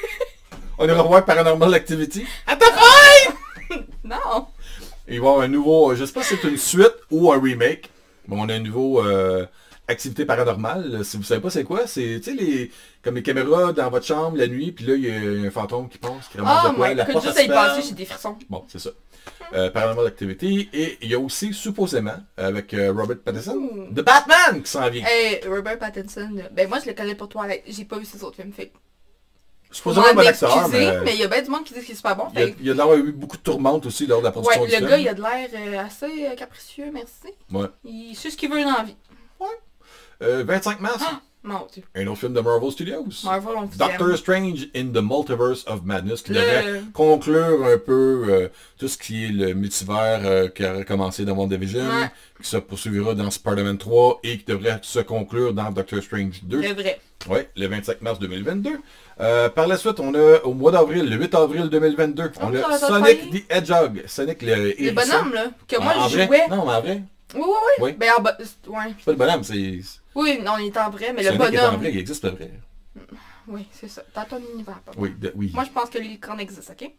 A: On va revoir Paranormal Activity. À ta fête!
B: Non!
A: Il va y avoir un nouveau, je sais pas si c'est une suite ou un remake. Mais on a un nouveau euh, Activité paranormale. Si vous savez pas c'est quoi, c'est tu sais les comme les caméras dans votre chambre la nuit, puis là il y a un fantôme qui passe, qui ramasse
B: Oh
A: de quoi,
B: my
A: la
B: god,
A: porte
B: juste
A: se
B: à y passer,
A: ferme.
B: j'ai des frissons.
A: Bon, c'est ça. Euh, Paranormal Activity. Et il y a aussi, supposément, avec euh, Robert Pattinson,
B: Ouh.
A: The Batman qui s'en vient.
B: Hey, Robert Pattinson, là, ben moi je le connais pour Twilight, j'ai pas vu ses autres films, fait que
A: C'est pas vraiment un bon acteur,
B: excusé,
A: mais...
B: mais il y a bien du monde qui dit qu'il est super bon.
A: Il y a,
B: fait...
A: il y a de l'air eu beaucoup de tourmentes aussi lors de la production
B: Ouais,
A: du
B: le
A: film.
B: gars, il a de l'air euh, assez euh, capricieux, merci.
A: Ouais.
B: Il sait ce qu'il veut dans la vie.
A: Ouais. Euh, vingt-cinq mars,
B: Ah, mon Dieu.
A: un autre film de Marvel Studios.
B: Marvel, on vous
A: Doctor
B: aime.
A: Strange in the Multiverse of Madness, qui
B: Le-
A: devrait conclure un peu euh, tout ce qui est le multivers euh, qui a recommencé dans WandaVision,
B: Ouais.
A: qui se poursuivra dans Spider-Man trois et qui devrait se conclure dans Doctor Strange deux.
B: Le vrai.
A: Oui, le vingt-cinq mars deux mille vingt-deux. Euh, par la suite, on a au mois d'avril, le huit avril deux mille vingt-deux,
B: Oh,
A: on
B: ça
A: a
B: va
A: Sonic
B: travailler.
A: the Hedgehog. Sonic le
B: Le
A: hérisson.
B: bonhomme, là, que moi,
A: En
B: je
A: vrai?
B: jouais.
A: Non, mais en vrai.
B: Oui, oui, oui.
A: Oui.
B: Ben, en bas... Ouais.
A: C'est pas le bonhomme, c'est...
B: Oui, non, il est en vrai, mais le
A: Sonic est en
B: bonhomme...
A: vrai, il existe pas vrai.
B: Oui, c'est ça. Dans ton univers, papa.
A: Oui, de- oui.
B: Moi, je pense que lui, quand existe, ok?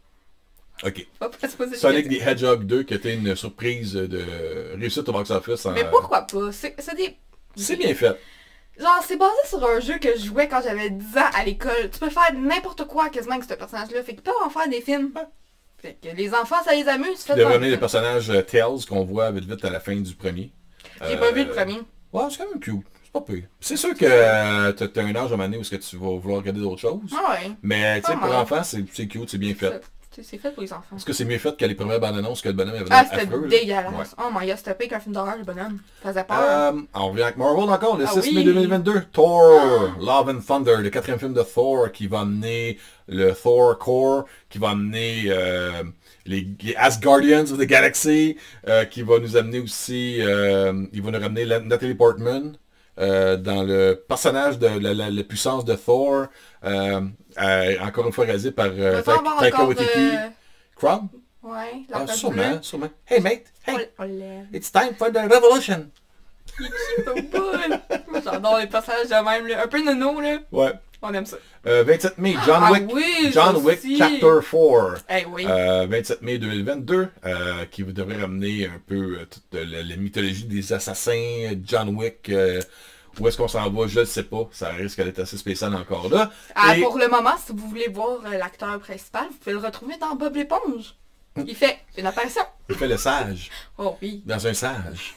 A: Ok.
B: Hop, c'est pas
A: Sonic the Hedgehog deux, qui était une surprise de réussite au box-office. en-
B: Mais pourquoi pas? C'est c'est des...
A: C'est bien fait.
B: Genre, c'est basé sur un jeu que je jouais quand j'avais dix ans à l'école. Tu peux faire n'importe quoi quasiment avec ce personnage-là. Fait qu'ils peuvent en faire des films. Fait que les enfants, ça les amuse.
A: Il
B: Faites
A: devrait
B: un
A: amener le
B: film.
A: personnage euh, Tails qu'on voit vite vite à la fin du premier.
B: J'ai
A: Euh,
B: pas vu le premier.
A: Ouais, c'est quand même cute. C'est pas pire. C'est sûr que euh, t'as t'as un âge à un moment donné où est-ce que tu vas vouloir regarder d'autres choses.
B: Ah ouais.
A: Mais tu sais,
B: Pas
A: pour
B: mal.
A: enfants, c'est c'est cute, c'est bien fait.
B: C'est- C'est fait pour les enfants.
A: Est-ce que c'est mieux fait que les premières bandes annonces que le bonhomme avait
B: Ah,
A: l'air
B: c'était
A: affreux, là?
B: dégueulasse.
A: Ouais.
B: Oh my god, c'était pire qu'un film d'horreur, le bonhomme. Ça faisait peur.
A: Euh, on revient avec Marvel encore, le
B: Ah
A: six
B: oui.
A: mai deux mille vingt-deux. Thor, Love and Thunder, le quatrième film de Thor qui va amener le Thor Core, qui va amener euh, les, les Asgardians of the Galaxy, euh, qui va nous amener aussi, euh, il va nous ramener la- Natalie Portman euh, dans le personnage de la, la- la puissance de Thor, euh, euh, encore une fois réalisé par euh,
B: On peut avoir
A: Taika
B: encore
A: Waititi.
B: de...
A: Crown?
B: Ouais, la
A: Ah,
B: face
A: sûrement,
B: bleue.
A: sûrement. Hey mate,
B: On
A: hey,
B: on l'aime.
A: it's time for the revolution.
B: Il est cute au bout. J'adore les passages de même, là. Un peu nono, là.
A: Ouais.
B: On aime ça.
A: Euh, vingt-sept mai, John
B: Ah
A: Wick,
B: oui,
A: John
B: ça
A: Wick
B: aussi.
A: Chapter quatre.
B: Eh oui.
A: Euh, vingt-sept mai deux mille vingt-deux, euh, qui devrait ramener un peu euh, toute la, la mythologie des assassins, John Wick, euh, où est-ce qu'on s'en va, je ne sais pas, ça risque d'être assez spécial encore là.
B: Ah,
A: Et-
B: pour le moment, si vous voulez voir euh, l'acteur principal, vous pouvez le retrouver dans Bob l'éponge. Il fait une apparition.
A: Il fait le sage,
B: Oh oui.
A: dans un sage.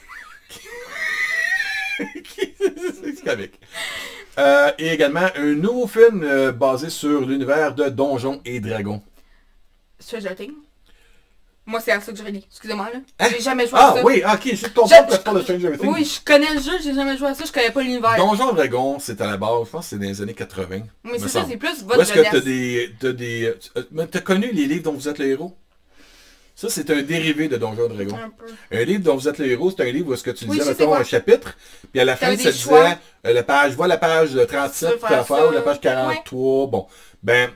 A: C'est comique. Euh, et également un nouveau film euh, basé sur l'univers de Donjons et Dragons.
B: Stranger Things. Moi, c'est à ça que je relis. Excusez-moi, là.
A: Hein?
B: J'ai jamais joué à
A: Ah
B: ça.
A: oui, ok, je comprends
B: Je-
A: que tu parles de Stranger Things.
B: Oui, je connais le jeu, j'ai jamais joué à ça, je connais pas l'univers.
A: Donjons et Dragons, c'est à la base, je pense que c'est dans les années quatre-vingts.
B: Mais
A: me
B: c'est ça,
A: semble.
B: c'est plus
A: Où
B: votre
A: est-ce que t'as
B: jeunesse.
A: des... T'as des... euh, mais t'as connu les livres dont vous êtes le héros? Ça, c'est un dérivé de Donjons et Dragons.
B: Un peu.
A: Un livre dont vous êtes le héros, c'est un livre où est-ce que tu
B: Oui,
A: disais,
B: je sais
A: mettons,
B: quoi.
A: un chapitre, puis à la fin,
B: T'avais
A: ça
B: des choix.
A: disait, euh, la page, vois la page trente-sept,
B: Tu peux
A: tu peux
B: faire
A: la faire,
B: ça.
A: ou la page quarante-trois, bon. Ben,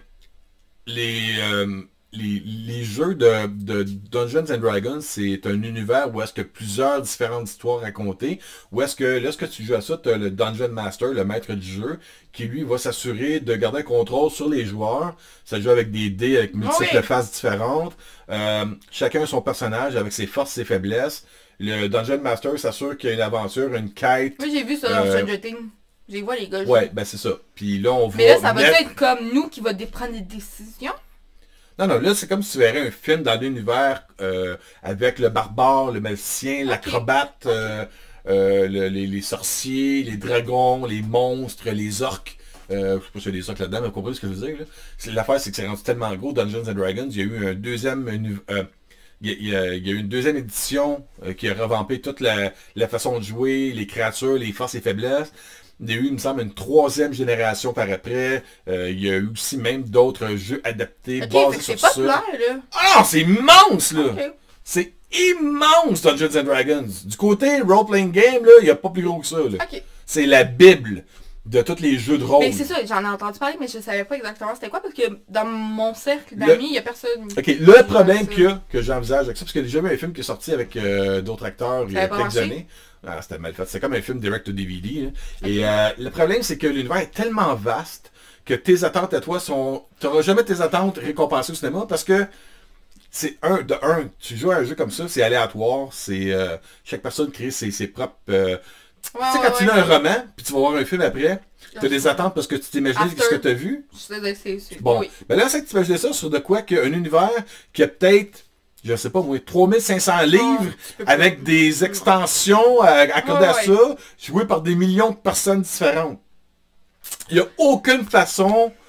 A: les... euh, Les, les jeux de, de Dungeons and Dragons, c'est un univers où est-ce que plusieurs différentes histoires racontées, où est-ce que lorsque tu joues à ça, tu as le Dungeon Master, le maître du jeu, qui lui va s'assurer de garder un contrôle sur les joueurs. Ça joue avec des dés avec multiples
B: Oui.
A: faces différentes. Euh, chacun a son personnage avec ses forces et ses faiblesses. Le Dungeon Master s'assure qu'il y a une aventure, une quête.
B: Moi, j'ai vu ça dans
A: Euh,
B: Stranger Things. J'ai vu les gars. jouer.
A: Ouais, ben c'est ça. Puis là, on va...
B: Mais là, ça va
A: mettre-
B: être comme nous qui va dé- prendre des décisions.
A: Non, non, là, c'est comme si tu verrais un film dans l'univers euh, avec le barbare, le magicien, l'acrobate, euh, euh, le- les, les sorciers, les dragons, les monstres, les orques. Euh, je sais pas s'il y a des orques là-dedans, mais vous comprenez ce que je veux dire, là? C'est- L'affaire, c'est que c'est rendu tellement gros, Dungeons and Dragons. Il y a eu un deuxième... uni- euh, il y, a, il y a- il y a eu une deuxième édition euh, qui a revampé toute la, la façon de jouer, les créatures, les forces et faiblesses. Il y a eu, il me semble, une troisième génération par après. Euh, il y a eu aussi même d'autres jeux adaptés,
B: Ok,
A: basés
B: fait que
A: sur
B: c'est pas
A: ça.
B: clair, là.
A: Ah, c'est immense, là!
B: Ok.
A: C'est immense, Dungeons and Dragons. Du côté role-playing game, là, il n'y a pas plus gros que ça, là.
B: Ok.
A: C'est la bible de tous les jeux de rôle.
B: Mais c'est ça, j'en ai entendu parler, mais je savais pas exactement c'était quoi, parce que dans mon cercle
A: Le-
B: d'amis, il y a personne.
A: Ok, le problème
B: ça.
A: qu'il y a, que j'envisage avec ça, parce qu'il y a déjà eu un film qui est sorti avec euh, d'autres acteurs il y
B: Ça
A: a
B: avait pas
A: quelques
B: marché?
A: années. Ah, c'était mal fait. C'est comme un film direct to D V D. Hein. Et euh, le problème, c'est que l'univers est tellement vaste que tes attentes à toi sont... Tu n'auras jamais tes attentes récompensées au cinéma parce que c'est un, de un, tu joues à un jeu comme ça, c'est aléatoire, c'est... euh, chaque personne crée ses, ses propres... euh,
B: Ouais,
A: tu sais, quand
B: ouais,
A: tu lis
B: ouais.
A: un roman, puis tu vas voir un film après, tu as des attentes parce que tu t'imagines
B: After.
A: ce que tu as vu.
B: Je sais, c'est- c'est-
A: Bon,
B: Oui.
A: ben là, c'est que tu imagines ça sur de quoi qu'un univers qui a peut-être, je sais pas moi, trois mille cinq cents livres
B: tu peux pas-
A: avec des extensions à- accordées
B: Ouais,
A: à ça, jouées par des millions de personnes différentes. Il n'y a aucune façon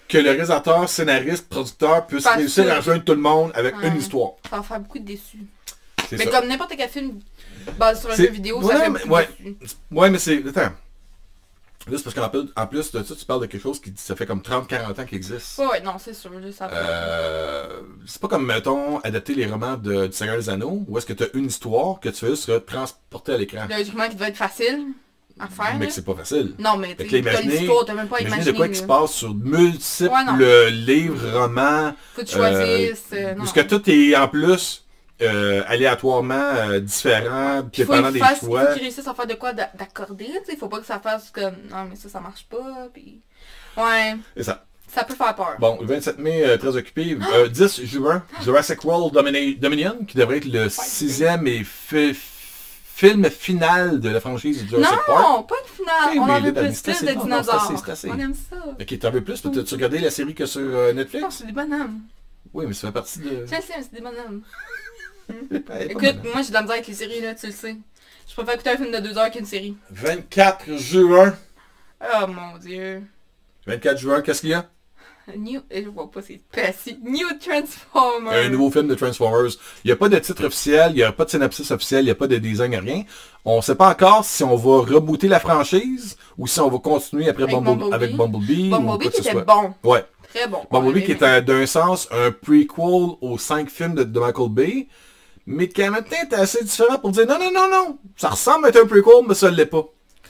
A: que le réalisateur, scénariste, producteur puisse
B: Parce
A: réussir
B: que-
A: à rejoindre tout le monde avec
B: Ouais.
A: une histoire.
B: Ça va faire beaucoup de déçus.
A: C'est
B: Mais
A: ça.
B: comme n'importe quel film basé sur un
A: C'est-
B: jeu vidéo,
A: Ouais,
B: ça fait
A: mais-
B: beaucoup
A: ouais.
B: de déçus.
A: Ouais, mais c'est... Attends. Là, c'est parce qu'en plus, en plus de ça, tu parles de quelque chose qui ça fait comme trente quarante ans qu'il existe.
B: Ouais, ouais, non, c'est sûr, là, ça va.
A: Euh, c'est pas comme, mettons, adapter les romans de, du Seigneur des Anneaux, où est-ce que tu as une histoire que tu veux juste transporter à l'écran.
B: Logiquement, qui doit être facile à faire.
A: Mais
B: là.
A: que c'est pas facile.
B: Non, mais
A: Fait
B: tu
A: que là,
B: sais, t'as
A: imaginez-
B: l'histoire, t'as même pas à
A: Imaginez
B: imaginer.
A: de quoi qui
B: là.
A: se passe sur multiples
B: Ouais, non.
A: livres, romans,
B: Faut que tu choisisses. euh, non.
A: parce que tout est en plus euh, aléatoirement euh, différent,
B: Puis faut
A: dépendant
B: qu'ils
A: des
B: fassent- il
A: choix.
B: faut qu'ils réussissent à faire de quoi d'a- d'accorder, tu sais. Faut pas que ça fasse comme, non, mais ça, ça marche pas, puis... Ouais,
A: C'est ça.
B: ça peut faire peur.
A: Bon, le vingt-sept mai, euh, très occupé. Euh, dix juin, Jurassic World Domini- Dominion, qui devrait être le sixième et fi- film final de la franchise du Jurassic Park.
B: Non, pas de finale.
A: Oui,
B: On
A: mais
B: en veut
A: là,
B: plus,
A: c'est
B: plus
A: assez.
B: de
A: Non, non, c'est assez,
B: dinosaures.
A: c'est assez.
B: On aime ça.
A: Ok, t'en veux plus? T'as-tu regardé la série que sur euh, Netflix?
B: Non, c'est des bonhommes.
A: Oui, mais ça fait partie de...
B: Je sais, mais c'est des bonhommes.
A: Elle est pas
B: Écoute,
A: bonne.
B: moi j'ai de la misère avec les séries, là, tu le sais. Je préfère écouter un film de deux heures qu'une série.
A: vingt-quatre juin.
B: Oh mon dieu.
A: vingt-quatre juin, qu'est-ce qu'il y a?
B: New... Je vois pas, c'est passé. New Transformers.
A: Un nouveau film de Transformers. Il n'y a pas de titre officiel, il n'y a pas de synopsis officiel, il n'y a pas de design, rien. On ne sait pas encore si on va rebooter la franchise ou si on va continuer après
B: Avec
A: Bumblebee,
B: Bumblebee.
A: avec Bumblebee. ou
B: Bumblebee
A: quoi que
B: qui
A: ce
B: était
A: soit.
B: bon.
A: Ouais.
B: Très bon.
A: Bumblebee
B: Ouais,
A: qui
B: mais-
A: est un- d'un sens un prequel aux cinq films de, de Michael Bay, mais qui en même temps est assez différent pour dire non, non, non, non, ça ressemble à être un prequel, mais ça ne l'est pas.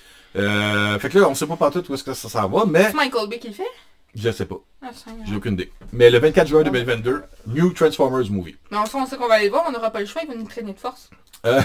A: Euh, fait que là, on ne sait pas partout où est-ce que ça s'en va, mais
B: C'est Michael Bay qui le fait?
A: je sais pas.
B: Ah, je sais pas.
A: J'ai aucune idée. Mais le vingt-quatre juin deux mille vingt-deux, New Transformers Movie.
B: Mais en soi, on sait qu'on va aller le voir, on n'aura pas le choix, il va nous traîner de force.
A: Euh,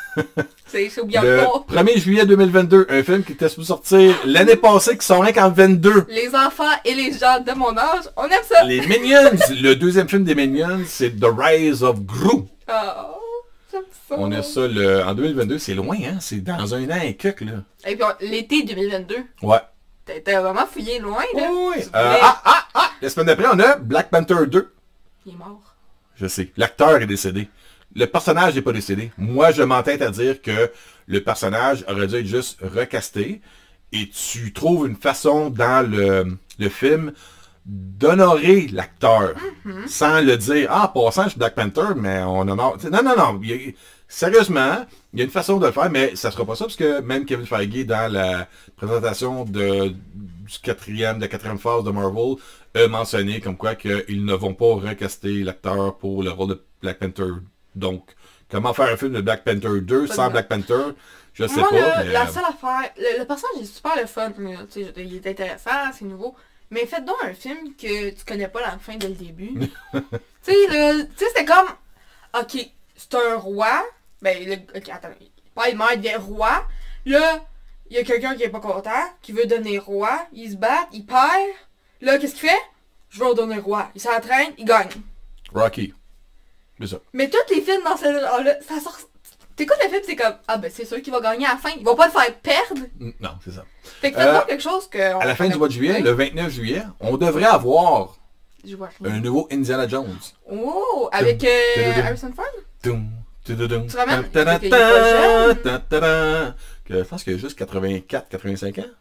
B: C'est c'est
A: le
B: obligatoire.
A: premier juillet deux mille vingt-deux, un film qui était supposé sortir l'année passée, qui sort rien qu'en vingt-deux.
B: Les enfants et les gens de mon âge, on aime ça.
A: Les Minions, le deuxième film des Minions, c'est The Rise of Gru.
B: Oh, j'aime ça.
A: On a ça le, en deux mille vingt-deux, c'est loin, hein? C'est dans un an et quelques, là.
B: Et puis on- l'été deux mille vingt-deux,
A: Ouais.
B: t'as t'as vraiment fouillé loin, là.
A: Oui.
B: Tu
A: Euh,
B: voulais-
A: ah, ah, ah! La semaine d'après, on a Black Panther deux.
B: Il est mort.
A: Je sais. L'acteur est décédé. Le personnage n'est pas décédé. Moi, je m'entête à dire que le personnage aurait dû être juste recasté. Et tu trouves une façon dans le, le film d'honorer l'acteur.
B: Mm-hmm.
A: Sans le dire, ah, en passant, je suis Black Panther, mais on honore... T'sais, non, non, non. Il y a- sérieusement, il y a une façon de le faire, mais ça sera pas ça, parce que même Kevin Feige, dans la présentation de, du quatrième, de la quatrième phase de Marvel, a mentionné comme quoi qu'ils ne vont pas recaster l'acteur pour le rôle de Black Panther. Donc, comment faire un film de Black Panther deux
B: Pas
A: sans
B: de-
A: Black Panther, je sais
B: Moi,
A: pas.
B: là,
A: mais,
B: la
A: euh,
B: seule affaire, le, le personnage est super le fun, là, tu sais, il est intéressant, c'est nouveau. Mais faites donc un film que tu connais pas la fin dès le début. tu sais, là, tu sais, c'était comme, ok, c'est un roi, ben, le, ok, attends, pas il meurt, il devient roi. Là, il y a quelqu'un qui est pas content, qui veut donner roi, il se bat, il perd. Là, qu'est-ce qu'il fait? Je veux redonner roi. Il s'entraîne, il gagne.
A: Rocky. C'est ça.
B: Mais tous les films dans ce genre-là, ça sort. T'écoutes le film, c'est comme, ah ben c'est sûr qu'il va gagner à la fin. Ils vont pas le faire perdre.
A: Mm, Non, c'est ça.
B: Fait que faites donc
A: Euh,
B: quelque chose que.
A: À la fin du mois de juillet, le vingt-neuf juillet, on devrait avoir
B: Je vois
A: un
B: rien.
A: nouveau Indiana Jones.
B: Oh, avec
A: Dum,
B: euh,
A: dum, dum.
B: Harrison Ford?
A: Toum, tududum,
B: Tu ramènes-
A: tan, tan,
B: parce qu'il est pas jeune.
A: tan, tan, tan. Que Je pense qu'il a juste quatre-vingt-quatre quatre-vingt-cinq ans.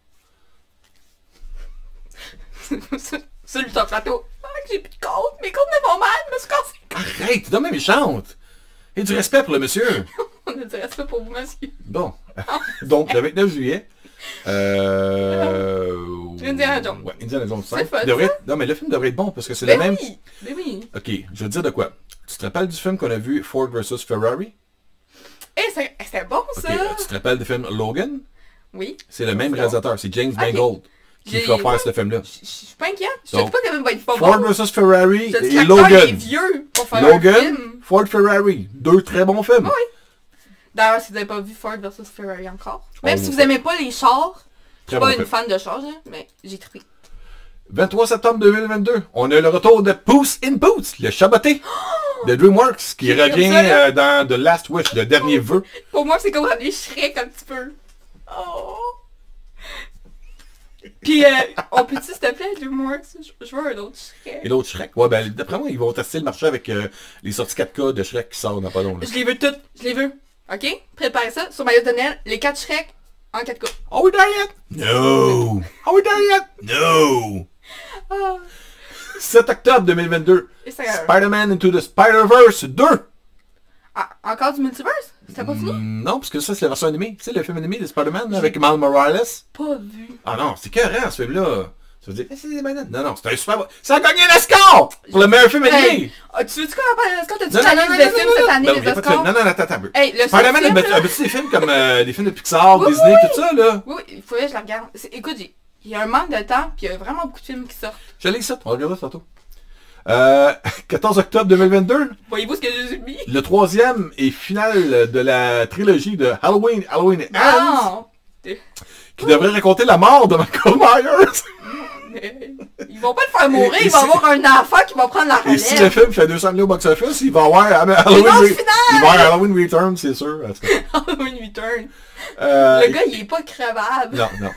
B: Celui sur le plateau. Ah, que j'ai plus de côtes. Mes côtes me font mal, je me suis cassé.
A: Arrête, t'es donc même méchante. Et du respect pour le monsieur.
B: On a du respect pour vous, monsieur.
A: Bon. Donc, le vingt-neuf juillet. Euh...
B: Indiana Jones.
A: Ouais, Indiana Jones
B: C'est
A: cinq.
B: fun,
A: Devrait
B: ça.
A: être- Non, mais le film devrait être bon parce que c'est
B: Ben
A: le même.
B: oui, ben oui.
A: Ok, je veux te dire de quoi. Tu te rappelles du film qu'on a vu, Ford versus Ferrari?
B: Eh, c'est- eh, c'était bon,
A: Ok,
B: ça.
A: euh, tu te rappelles du film Logan?
B: Oui.
A: C'est le même
B: C'est
A: réalisateur, c'est James
B: Ok.
A: Mangold qui
B: J'ai-
A: va faire ce film-là.
B: Je je suis pas inquiète. Je te
A: Donc,
B: dis pas qu'il va être pas
A: Ford
B: bon.
A: versus Ferrari
B: Je te dis
A: et
B: que l'acteur, il est
A: Logan.
B: vieux pour faire un
A: Logan,
B: film.
A: Ford Ferrari. Deux très bons films.
B: Oui. D'ailleurs, si vous n'avez pas vu Ford versus Ferrari encore, même
A: On
B: si
A: vous
B: vous
A: fait.
B: aimez pas les chars, je
A: Très
B: suis
A: bon
B: pas
A: film.
B: une fan de chars, hein, mais j'ai trippé.
A: vingt-trois septembre deux mille vingt-deux, on a le retour de Puss in Boots, le chaboté de DreamWorks, qui
B: J'ai
A: revient
B: comme ça, là.
A: euh, dans The Last Wish, le dernier vœu.
B: Pour moi, c'est comme ramener Shrek un petit peu. Oh. Puis, euh, on peut-tu, s'il te plaît, DreamWorks? Je, je veux un autre Shrek.
A: Et l'autre Shrek. Ouais, ben, d'après moi, ils vont tester le marché avec euh, les sorties quatre K de Shrek qui sortent dans pas long. là.
B: Je les veux toutes. Je les veux. OK? Préparez ça. Sur ma liste de Noël, les quatre Shrek en quatre K.
A: Are we there yet? No! Are we there yet? No! sept octobre deux mille vingt-deux.
B: Et c'est un-
A: Spider-Man Into the Spider-Verse deux.
B: Ah, encore du multiverse? C'était pas fini?
A: Mm, non, parce que ça, c'est la version animée. Tu sais, le film animé de Spider-Man là, avec Miles Morales.
B: Pas vu.
A: Ah non, c'est carré ce film-là. Ça veut dire, eh, c'est des bananes. Non, non, c'est un super... Ça a gagné un Oscar pour le meilleur film animé.
B: Hey, ah, tu veux-tu qu'on appelle Oscar? T'as-tu
A: Non,
B: la
A: non,
B: liste
A: non,
B: de
A: non,
B: films
A: non,
B: cette
A: non.
B: année,
A: Ben,
B: les
A: y a pas de
B: Oscars?
A: film. Non, non, attends, attends.
B: Hey, le seul
A: Spider-Man,
B: film,
A: as-tu
B: là-
A: as-tu des films comme euh, des films de Pixar,
B: Oui,
A: Disney,
B: oui,
A: tout ça, là?
B: Oui, oui, il faudrait que je la regarde. C'est- Écoute, j'ai- il y a un manque de temps, puis il y a vraiment beaucoup de films qui sortent.
A: J'allais ça, on va regarder ça tantôt. Euh, quatorze octobre deux mille vingt-deux,
B: Voyez-vous ce que j'ai mis?
A: le troisième et final de la trilogie de Halloween, Halloween Ends,
B: Non!
A: qui devrait raconter la mort de Michael Myers.
B: Mais ils vont pas le faire mourir,
A: Et- et
B: il va
A: si-
B: avoir un enfant qui va prendre la
A: Et si le
B: relève.
A: film fait deux cents millions au box-office, il va avoir Halloween,
B: non,
A: Re-
B: final!
A: il va avoir Halloween Return, c'est sûr. En tout cas.
B: Halloween Return.
A: Euh,
B: Le gars, il est pas crevable.
A: Non, non.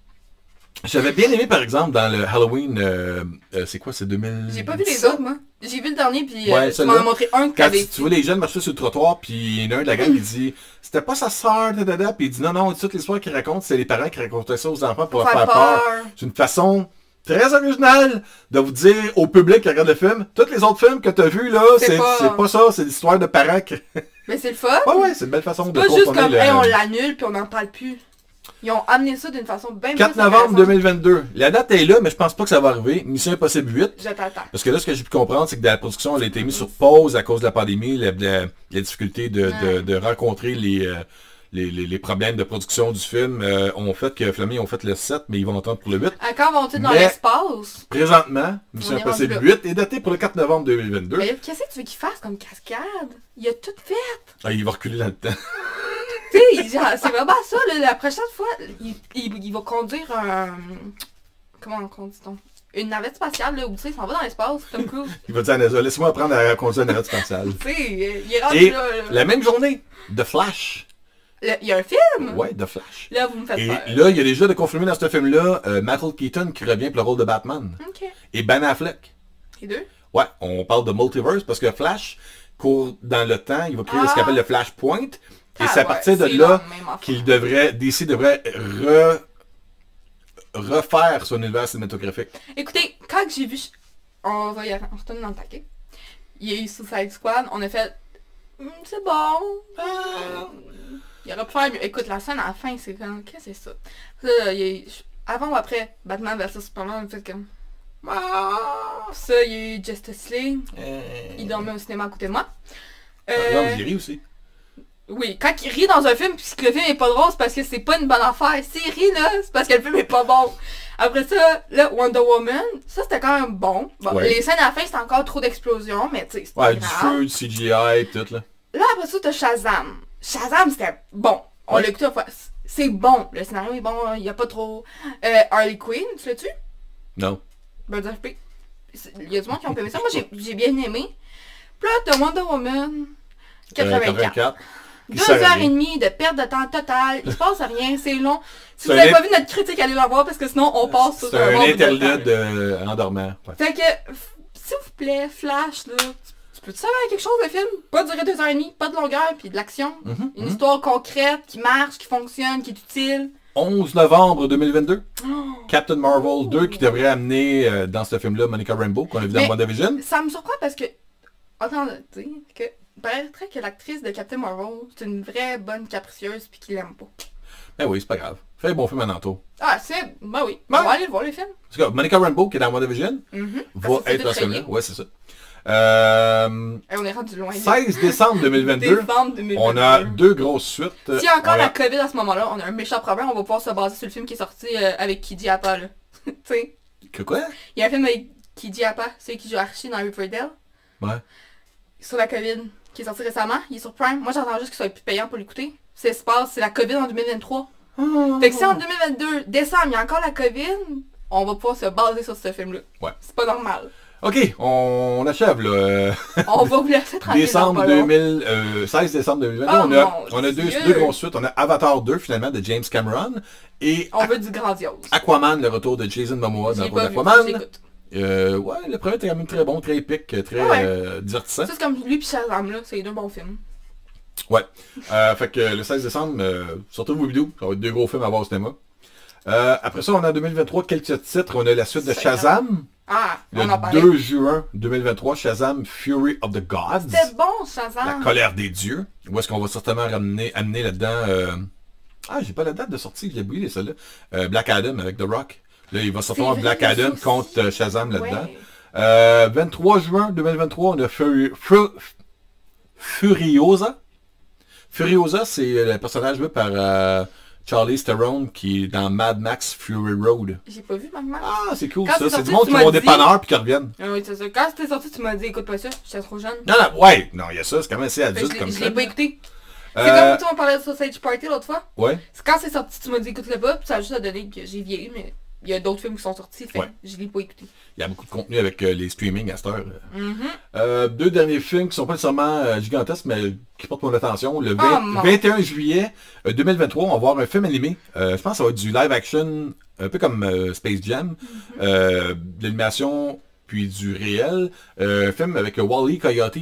A: J'avais bien aimé, par exemple, dans le Halloween, euh, euh, c'est quoi, c'est deux mille...
B: J'ai pas vu les autres, moi. J'ai vu le dernier, puis
A: Ouais,
B: euh, tu
A: celui-là.
B: m'en as montré un qui
A: Quand
B: avait...
A: tu, tu vois les jeunes marcher sur le trottoir, puis il y en a un de la gang qui dit « C'était pas sa sœur, dadada », puis il dit « Non, non, toute l'histoire qu'il raconte, c'est les parents qui racontaient ça aux enfants pour leur faire peur. » C'est une façon très originale de vous dire au public qui regarde le film, tous les autres films que tu as vus, là,
B: C'est
A: c'est
B: pas-
A: c'est pas ça, c'est l'histoire de parents qui...
B: Mais c'est le fun.
A: Ouais, ouais, c'est une belle façon de
B: Pas juste
A: contourner
B: comme,
A: le-
B: hey, on l'annule, puis on n'en parle plus. Ils ont amené ça d'une façon bien
A: quatre
B: plus
A: novembre deux
B: intéressante.
A: mille vingt-deux. La date est là, mais je pense pas que ça va arriver. Mission Impossible huit.
B: Je t'attends.
A: Parce que là, ce que j'ai pu comprendre, c'est que dans la production, elle a été mise sur pause à cause de la pandémie, la, la- la difficulté de, de, de rencontrer les, euh, les, les, les problèmes de production du film euh, ont fait que finalement, ils ont fait le sept, mais ils vont entendre pour le huit.
B: À quand vont-ils dans
A: Mais-
B: l'espace?
A: Présentement, Mission
B: On est
A: Impossible
B: rendu là.
A: huit est daté pour le quatre novembre deux mille vingt-deux.
B: Mais qu'est-ce que tu veux qu'il fasse comme cascade? Il a tout fait.
A: Ah, il va reculer dans le temps.
B: Tu sais, il- c'est vraiment ça, là, la prochaine fois, il, il, il va conduire un... Comment on dit-on? Une navette spatiale, là, où tu sais, il s'en va dans l'espace, Tom Cruise.
A: Il va dire à NASA, laisse-moi apprendre à conduire une navette spatiale.
B: Tu sais, il est rendu
A: Et
B: là, là.
A: la même journée, The Flash.
B: Le- Il y a un film?
A: Ouais, The Flash.
B: Là, vous me faites
A: Et
B: peur.
A: là, il y a déjà de confirmer dans ce film-là euh, Michael Keaton qui revient pour le rôle de Batman.
B: Ok.
A: Et Ben Affleck.
B: Les deux?
A: Ouais, on parle de multiverse parce que Flash court dans le temps, il va créer
B: Ah.
A: ce qu'on appelle le Flashpoint. Et
B: Ah
A: c'est à
B: ouais,
A: partir de
B: c'est
A: là
B: la même affaire.
A: qu'il devrait, D C devrait re- refaire son univers cinématographique.
B: Écoutez, quand j'ai vu... On va y aller, on retourne dans le taquet. Il y a eu Suicide Squad, on a fait... Hum, c'est bon. Ah. Il aurait pu faire mieux. Écoute, la scène à la fin, c'est comme... Qu'est-ce que c'est ça? Là, il y a eu... Avant ou après Batman versus Superman, on fait comme... Ah. Ça, il y a eu Justice League. Il dormait au cinéma à côté de moi. Euh,
A: Non, mais il rit aussi.
B: Oui, quand il rit dans un film puis que le film est pas drôle, c'est parce que c'est pas une bonne affaire. S'il rit là, c'est parce que le film est pas bon. Après ça, là, Wonder Woman, ça c'était quand même bon. Bon,
A: Ouais.
B: les scènes à la fin c'était encore trop d'explosions, mais tu sais, c'était
A: Ouais, du
B: grave.
A: feu, du C G I, tout là.
B: Là après ça, t'as Shazam. Shazam c'était bon. On
A: Ouais.
B: l'a écouté une fois. C'est bon. Le scénario est bon, il y a pas trop. Euh, Harley Quinn, tu l'as-tu?
A: Non.
B: Birds of Prey. Il y a du monde qui ont pas aimé ça. Moi j'ai j'ai bien aimé. Puis là, t'as Wonder Woman
A: Euh,
B: quatre-vingt-quatre.
A: quatre-vingt-quatre. Qui
B: Deux
A: sert à
B: heures
A: rien.
B: et demie de perte de temps total. Il se passe rien, c'est long. Si
A: C'est
B: vous n'avez
A: un
B: pas
A: int-
B: vu notre critique, allez la voir parce que sinon on passe sur
A: C'est un
B: bon bout de
A: interlude
B: temps.
A: euh, endormant. Ouais.
B: Fait que, f- s'il vous plaît, Flash, là, tu, tu peux-tu savoir quelque chose de film? Pas durer deux heures et demie, pas de longueur, puis de l'action.
A: Mhm,
B: Une
A: mhm.
B: histoire concrète, qui marche, qui fonctionne, qui est utile.
A: onze novembre deux mille vingt-deux.
B: Oh.
A: Captain Marvel deux qui devrait amener euh, dans ce film-là Monica Rambeau qu'on a vu dans
B: Mais-
A: WandaVision.
B: Ça me surprend parce que, attends, tu sais, que il paraîtrait que l'actrice de Captain Marvel, c'est une vraie bonne capricieuse puis qu'il l'aime pas.
A: Ben oui, c'est pas grave. Fais un bon film en entour.
B: Ah, c'est, ben oui,
A: Ouais.
B: on va aller le voir, le film.
A: En tout cas, Monica Rambeau qui est dans WandaVision
B: Mhm.
A: va
B: Parce que c'est
A: être dans
B: tout
A: ce film-là.
B: rayé.
A: Ouais, c'est ça. Euh,
B: Et on est rendu loin.
A: seize décembre deux mille vingt-deux.
B: Décembre deux mille vingt-deux.
A: On a deux grosses suites.
B: S'il y a encore
A: On
B: la COVID à ce moment-là, on a un méchant problème, on va pouvoir se baser sur le film qui est sorti euh, avec Kiji Appa, là. Tu sais,
A: Que quoi?
B: il y a un film avec Kiji Appa, celui qui joue Archie dans Riverdale,
A: Ouais.
B: sur la COVID, qui est sorti récemment, il est sur Prime. Moi, j'entends juste qu'il soit plus payant pour l'écouter. C'est se passe, c'est la COVID en deux mille vingt-trois. Fait que si en deux mille vingt-deux, décembre, il y a encore la COVID, on va pouvoir se baser sur ce film-là.
A: Ouais.
B: C'est pas normal.
A: Ok, on achève là. Euh,
B: On va vous laisser tranquille.
A: décembre
B: dans pas
A: deux
B: long.
A: mille, euh, seize décembre deux mille vingt-deux.
B: Oh
A: on a,
B: mon
A: on a deux,
B: Dieu.
A: deux grosses suites. On a Avatar deux finalement de James Cameron et
B: On veut du grandiose.
A: Aquaman, le retour de Jason Momoa dans
B: J'ai
A: le rôle
B: pas vu,
A: d'Aquaman.
B: j'écoute.
A: Euh, ouais, le premier était quand même très bon, très épique, très
B: Ah ouais.
A: euh, divertissant.
B: Ça, c'est comme lui pis Shazam, là, c'est deux bons films.
A: Ouais. Euh, fait que le seize décembre, euh, sortez vos vidéos. Ça va être deux gros films à voir au cinéma. Euh, après ça, on a en deux mille vingt-trois quelques titres. On a la suite de
B: Seigneur.
A: Shazam.
B: Ah, on
A: Le
B: en parlait.
A: deux juin deux mille vingt-trois, Shazam Fury of the Gods.
B: C'était bon,
A: La
B: Shazam.
A: colère des dieux. Où est-ce qu'on va certainement ramener, amener là-dedans... euh, Ah, j'ai pas la date de sortie, je l'ai oublié, celle-là. Euh, Black Adam avec The Rock. Là, il va sortir
B: vrai,
A: Black
B: il y a
A: Adam
B: ça aussi.
A: contre euh, Shazam là-dedans.
B: Ouais.
A: Euh, vingt-trois juin deux mille vingt-trois, on a Furi- Fu- Furiosa. Furiosa, c'est le personnage joué par euh, Charlize Theron qui est dans Mad Max Fury Road.
B: J'ai pas vu, maman.
A: Ah, c'est cool
B: Quand
A: ça.
B: c'est
A: C'est
B: sorti,
A: du monde
B: tu
A: qui
B: m'as
A: vont au
B: dit-
A: dépanneur puis qui reviennent.
B: Ah oui, c'est ça. Quand c'était sorti, tu m'as dit, écoute pas ça, j'étais trop jeune.
A: Non, non, ouais. Non, il y a ça. C'est quand même assez
B: Fait que
A: adulte
B: je l'ai-
A: comme
B: je
A: ça.
B: l'ai pas écouté. C'est
A: Euh,
B: comme toi, on parlait de Sausage Party l'autre fois.
A: Ouais.
B: C'est quand c'est sorti, tu m'as dit, écoute-le pas, puis ça a juste donné que j'ai vieilli, mais il y a d'autres films qui sont sortis, fait
A: Ouais.
B: je l'ai pas écouté.
A: Il y a beaucoup de contenu avec euh, les streaming à cette heure.
B: Mhm.
A: Euh, deux derniers films qui sont pas nécessairement euh, gigantesques, mais qui portent mon attention. Le vingt
B: Oh, mon.
A: vingt et un juillet euh, deux mille vingt-trois, on va voir un film animé. Euh, je pense que ça va être du live action, un peu comme euh, Space Jam.
B: Mm-hmm.
A: Euh, de l'animation, puis du réel. Euh, un film avec euh, Wall-E Coyote.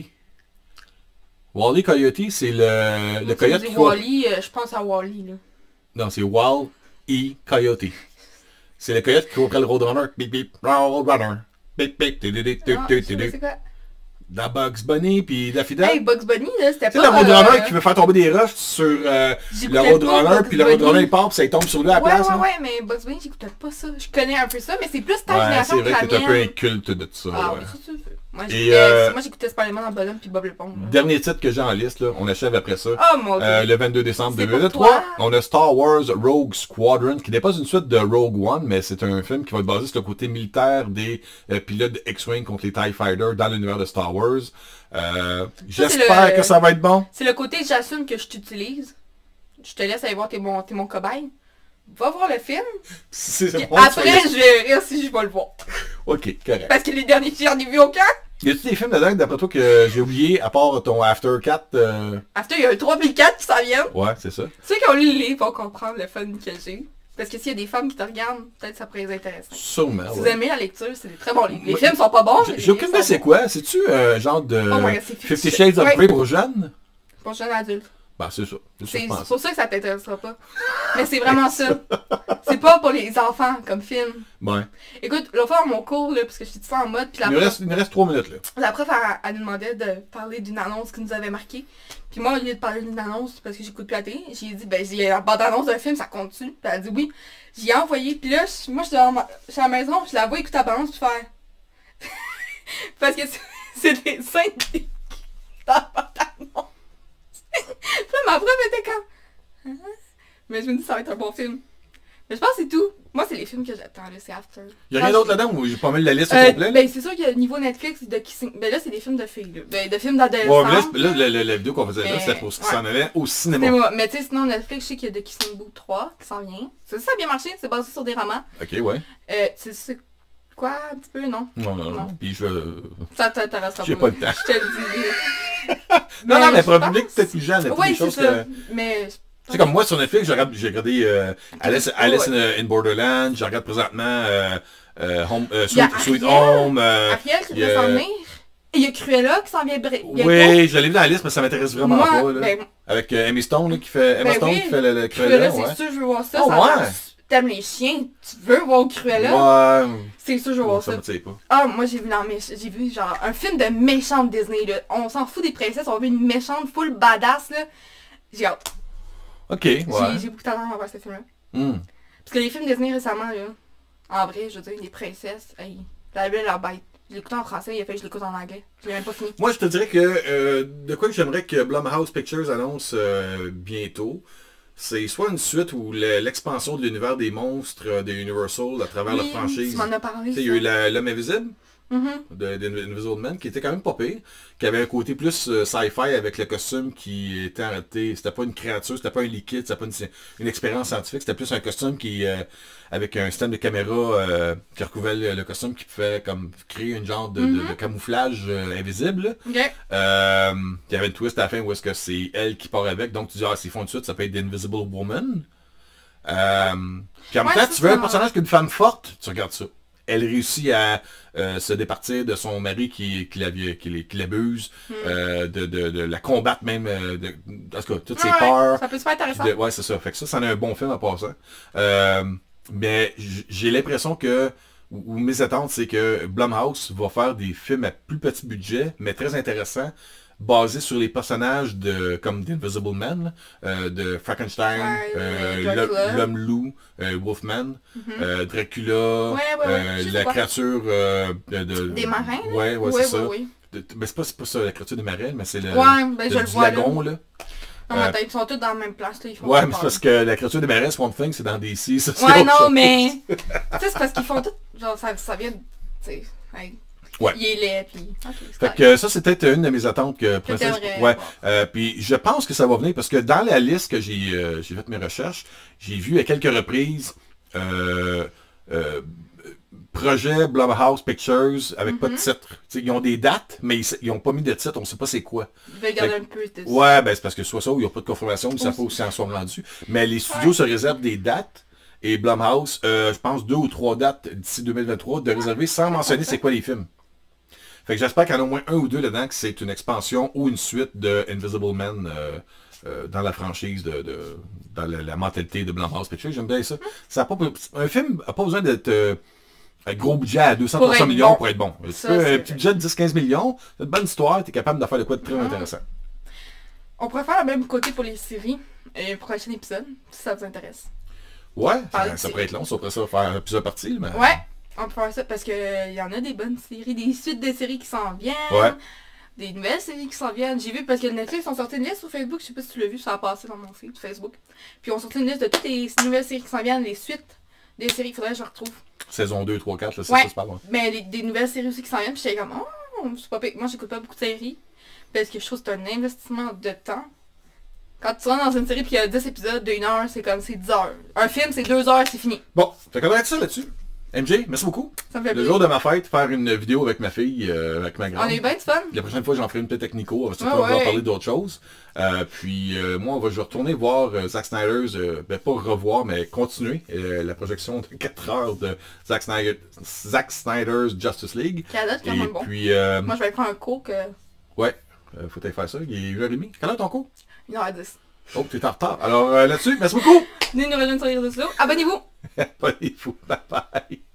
A: Wall-E Coyote, c'est le, le
B: Moi, tu
A: coyote
B: me dis
A: qui court...
B: Wall-E, euh, je pense à Wall-E, là.
A: Non, c'est Wall-E Coyote. C'est le coyote qui court après le Roadrunner. Bip bip, Roadrunner. Bip bip, tududut,
B: Ah, je sais
A: tududut.
B: c'est quoi.
A: Dans Bugs Bunny puis Daffy Duck.
B: Hey, Bugs Bunny, là, c'était
A: Tu sais,
B: pas...
A: le Roadrunner
B: euh,
A: qui veut faire tomber des rushs sur euh, le
B: j'écoutais pas
A: Roadrunner,
B: Bugs
A: puis le
B: Bunny.
A: Roadrunner il part, puis ça il tombe sur lui à la
B: Ouais,
A: place.
B: ouais,
A: là.
B: ouais, mais Bugs Bunny, j'écoutais pas ça. Je connais un peu ça, mais c'est plus ta
A: Ouais,
B: génération
A: c'est vrai
B: que
A: que t'es
B: la
A: un peu
B: mienne.
A: inculte de ça.
B: Ah,
A: ouais.
B: oui, ça, tu veux. Moi,
A: Et,
B: j'écoutais
A: euh,
B: moi, j'écoutais Spider-Man en bonhomme puis Bob l'éponge. là.
A: Dernier titre que j'ai en liste, là, on achève après ça.
B: Oh mon dieu.
A: Euh, le vingt-deux décembre
B: C'est
A: deux mille
B: pour
A: vingt-trois,
B: toi.
A: on a Star Wars Rogue Squadron, qui n'est pas une suite de Rogue One, mais c'est un film qui va être basé sur le côté militaire des euh, pilotes de X-Wing contre les TIE Fighters dans l'univers de Star Wars. Euh, J'espère
B: le-
A: que ça va être bon.
B: C'est le côté j'assume que je t'utilise. Je te laisse aller voir, t'es mon, t'es mon cobaye. Va voir le film.
A: Si c'est
B: Puis
A: bon,
B: après,
A: soyez-
B: je verrai si je vais le voir.
A: Ok, correct.
B: Parce que les derniers, j'en ai vu aucun.
A: Y a-tu des films dedans, d'après toi, que j'ai oublié, à part ton After Cat euh...
B: After, il y a un trois mille quatre qui s'en vient.
A: Ouais, c'est ça.
B: Ceux qui ont lu le livre vont comprendre le fun que j'ai. Parce que s'il y a des femmes qui te regardent, peut-être ça pourrait les intéresser.
A: Sûrement,
B: Si vous
A: ouais.
B: aimez la lecture, c'est des très bons livres. Les
A: Ouais.
B: films sont pas bons. mais
A: J'ai
B: les
A: j'ai aucune
B: livres
A: idée
B: sont
A: c'est
B: bons.
A: quoi. C'est-tu euh, genre de
B: Oh my God, c'est
A: Fifty
B: Fifty
A: Shades of
B: Ouais.
A: Grey pour jeunes?
B: Pour jeunes adultes.
A: Bah c'est ça. C'est ça,
B: C'est
A: je
B: c'est
A: pense.
B: pour ça que ça t'intéressera pas. Mais c'est vraiment ça. C'est pas pour les enfants comme film.
A: Ouais.
B: Écoute, l'autre fois, mon cours, là, parce que j'étais tout ça en mode, puis la
A: Il nous
B: prof,
A: reste, il nous reste trois minutes, là.
B: la prof elle, elle nous demandait de parler d'une annonce qui nous avait marqué. Puis moi, au lieu de parler d'une annonce, parce que j'écoute plus la télé, j'ai dit, ben, il y a la bande-annonce d'un film, ça compte-tu? Puis elle a dit oui. J'y ai envoyé, puis là, je- moi, je suis dans ma- je suis à la maison, puis je la vois écouter la bande-annonce, puis faire... parce que c'est- c'est des scènes qui- dans la bande-annonce. Puis là, ma prof était comme... Hein? Mais je me dis, ça va être un bon film. Mais je pense que c'est tout. Moi, c'est les films que j'attends, là, c'est After.
A: Il y a rien d'autre là-dedans ou j'ai pas mal la liste au
B: Euh,
A: complet? là?
B: ben, c'est sûr qu'il y a niveau Netflix de Kissing... Ben là, c'est des films de filles, là. Ben, de films d'adolescents.
A: Ouais, mais là, c'est- là, la, la- la vidéo qu'on faisait là,
B: Mais-
A: c'était pour ce qui
B: ouais.
A: s'en allait au cinéma.
B: Mais, moi- mais tu sais, sinon, Netflix, je sais qu'il y a The Kissing Booth trois qui s'en vient. Ça, ça a bien marché, c'est basé sur des romans.
A: Ok, ouais.
B: Euh, tu sais quoi, un petit peu, non?
A: Non, non, non.
B: Non.
A: Puis je...
B: Ça t'intéressera
A: J'ai
B: pas.
A: pas le temps.
B: Je te le dis.
A: Non, non, mais pour
B: je
A: un public
B: pense-
A: peut-être plus jeune, il y a
B: Ouais,
A: des
B: c'est
A: choses
B: ça.
A: que...
B: Mais...
A: Tu sais, comme moi, sur Netflix, j'ai regardé, j'ai regardé euh, Alice,
B: Ouais.
A: Alice in, in Borderland, je regarde présentement euh, euh, Home, euh,
B: Il y a
A: Sweet, Sweet
B: Ariel.
A: Home. euh,
B: Ariel qui
A: il y a-
B: devrait s'en venir. Et il y a Cruella qui s'en vient br- bientôt.
A: Oui, je l'ai vu dans la liste, mais ça m'intéresse vraiment
B: Moi,
A: pas. Là.
B: ben,
A: Avec euh, Emma Stone là, qui fait, Emma
B: Ben
A: Stone
B: oui,
A: qui fait le, le
B: Cruella,
A: Cruella,
B: c'est
A: ouais.
B: sûr je veux voir ça.
A: Oh,
B: ça a l'air-
A: ouais.
B: T'aimes les chiens, tu veux voir Cruella?
A: Ouais.
B: C'est sûr je veux voir
A: ça
B: ça.
A: me tire pas.
B: Ah, moi j'ai vu dans méch- j'ai vu genre un film de méchante Disney là. On s'en fout des princesses, on veut une méchante full badass là. J'ai hâte.
A: Ok, ouais.
B: J'ai j'ai beaucoup d'attente à voir ce film là.
A: Hmm.
B: Parce que les films Disney récemment là, en vrai, je veux dire, les princesses, hey, la belle et la bête. Je l'écoute en français, il a fait que je l'écoute en anglais. Je l'ai même pas fini.
A: Moi, je te dirais que euh, de quoi que j'aimerais que Blumhouse Pictures annonce euh, bientôt, c'est soit une suite ou le- l'expansion de l'univers des monstres euh, de Universal à travers leur
B: Oui,
A: franchise.
B: tu m'en as parlé.
A: Tu sais, il y a eu la- l'homme invisible
B: Mhm.
A: de, de Invisible Man qui était quand même pas pire, qui avait un côté plus euh, sci-fi avec le costume qui était arrêté. C'était pas une créature, c'était pas un liquide, c'était pas une, une expérience scientifique, c'était plus un costume qui euh, avec un système de caméra euh, qui recouvrait le, le costume qui pouvait comme créer une genre de, de-
B: Mhm.
A: de camouflage euh, invisible. là.
B: Ok.
A: Euh, il y avait une twist à la fin où est-ce que c'est elle qui part avec, donc tu dis ah s'ils font une suite, ça peut être The Invisible Woman. Euh, puis en même
B: Ouais,
A: temps,
B: ça,
A: tu veux
B: ça-
A: un personnage qui est une femme forte, tu regardes ça. Elle réussit à euh, se départir de son mari qui, qui, la- qui, les- qui l'abuse, euh, de, de, de la combattre même, euh, de, en tout cas, toutes ses
B: Hmm. Ouais,
A: peurs.
B: ça peut se faire intéressant.
A: De- ouais, c'est ça. Fait que ça, c'en est un bon film à passant. Euh, mais j- j'ai l'impression que ou, ou mes attentes, c'est que Blumhouse va faire des films à plus petit budget, mais très intéressants, basés sur les personnages de comme d'Invisible Man, euh, de Frankenstein,
B: Ouais,
A: euh,
B: euh, Dracula.
A: l'homme-loup, euh, Wolfman,
B: Mhm.
A: euh, Dracula,
B: Ouais, ouais, ouais,
A: euh,
B: je sais
A: la
B: quoi.
A: créature euh, de, de-
B: Des marins, là?
A: Ouais, ouais,
B: Ouais,
A: c'est
B: ouais,
A: ça.
B: ouais.
A: De- ben, c'est pas, c'est pas ça, la créature des marais, mais c'est le,
B: Ouais, ben
A: le-
B: je le
A: du
B: vois là.
A: lagon, là.
B: Dans ma tête, ils sont tous dans la même place, là. Ils font
A: Ouais,
B: tout
A: mais c'est
B: peur.
A: parce que la créature des marais, Swamp Thing, c'est dans D C, ça c'est
B: Ouais,
A: autre
B: non,
A: chose.
B: mais. Tu sais, c'est parce qu'ils font tout. Genre, ça, ça vient. de- Tu sais. Hey.
A: Ouais.
B: Il est laid, pis. Ok, c'est
A: Fait
B: correct.
A: que ça, c'est peut-être une de mes attentes que Princesse-
B: t'aimerais
A: Ouais.
B: voir.
A: Euh, puis je pense que ça va venir parce que dans la liste que j'ai euh, j'ai fait mes recherches, j'ai vu à quelques reprises euh, euh, projet Blumhouse Pictures avec pas de
B: Mhm.
A: titre. T'sais, ils ont des dates, mais ils, ils ont pas mis de titre, on sait pas c'est quoi.
B: Je vais garder
A: Fait-
B: un peu de.
A: Ouais, ben c'est parce que soit ça ou il n'y a pas de confirmation, ils ne savent pas où
B: Aussi.
A: ils en sont rendus. Mais les studios
B: Ouais.
A: se réservent des dates. Et Blumhouse, euh, je pense deux ou trois dates d'ici deux mille vingt-trois de réserver sans mentionner c'est quoi les films. Fait que j'espère qu'il y en a au moins un ou deux dedans que c'est une expansion ou une suite de Invisible Man euh, euh, dans la franchise, de, de dans la, la mentalité de Blumhouse Pictures. J'aime bien ça. Ça a pas, un film n'a pas besoin d'être euh, un gros budget à deux cents trois cents
B: Pour être
A: millions
B: bon.
A: pour être bon. Tu
B: Ça,
A: peux,
B: c'est
A: un
B: vrai.
A: petit budget de dix quinze millions, c'est une bonne histoire, tu es capable de faire de quoi de très
B: Mhm.
A: intéressant.
B: On pourrait faire le même côté pour les séries. Et prochain épisode, si ça vous intéresse.
A: Ouais,
B: Parler
A: ça,
B: de
A: ça
B: séries.
A: pourrait être long, ça pourrait ça faire plusieurs parties. Mais...
B: Ouais, on peut faire ça parce que il y en a des bonnes séries, des suites de séries qui s'en viennent.
A: Ouais.
B: Des nouvelles séries qui s'en viennent. J'ai vu parce que Netflix ont sorti une liste sur Facebook, je sais pas si tu l'as vu, ça a passé dans mon feed Facebook. Puis on sorti une liste de toutes les nouvelles séries qui s'en viennent, les suites des séries, il faudrait que je retrouve.
A: Saison deux, trois, quatre, là, c'est
B: Ouais.
A: ça, c'est pas loin.
B: Mais les- des nouvelles séries aussi qui s'en viennent, puis j'étais comme, oh, c'est pas pire. Moi j'écoute pas beaucoup de séries parce que je trouve que c'est un investissement de temps. Quand tu rentres dans une série puis il y a dix épisodes de une heure, c'est comme c'est dix heures. Un film c'est deux heures, c'est fini.
A: Bon, fait qu'on arrête ça là-dessus. M J, merci beaucoup.
B: Ça me fait
A: Le
B: plaisir.
A: jour de ma fête, faire une vidéo avec ma fille, euh, avec ma grande.
B: On a eu bien de fun.
A: La prochaine fois, j'en ferai une peut-être technico. On va,
B: Ouais,
A: on va
B: ouais.
A: parler d'autres choses. Euh, puis euh, moi, on va, je vais retourner voir euh, Zack Snyder's, euh, ben pas revoir, mais continuer euh, la projection de quatre heures de Zack, Snyder, Zack Snyder's Justice League.
B: Qui a l'air quand
A: Et
B: même bon.
A: puis, euh,
B: Moi je vais aller prendre un cours que
A: ouais, euh, faut aller faire ça. Il est une heure trente. Quelle heure ton cours?
B: une heure dix.
A: Oh, t'es en retard. Alors euh, là-dessus, merci beaucoup.
B: Venez nous rejoindre sur les réseaux sociaux. Abonnez-vous!
A: Abonnez-vous. Bye bye.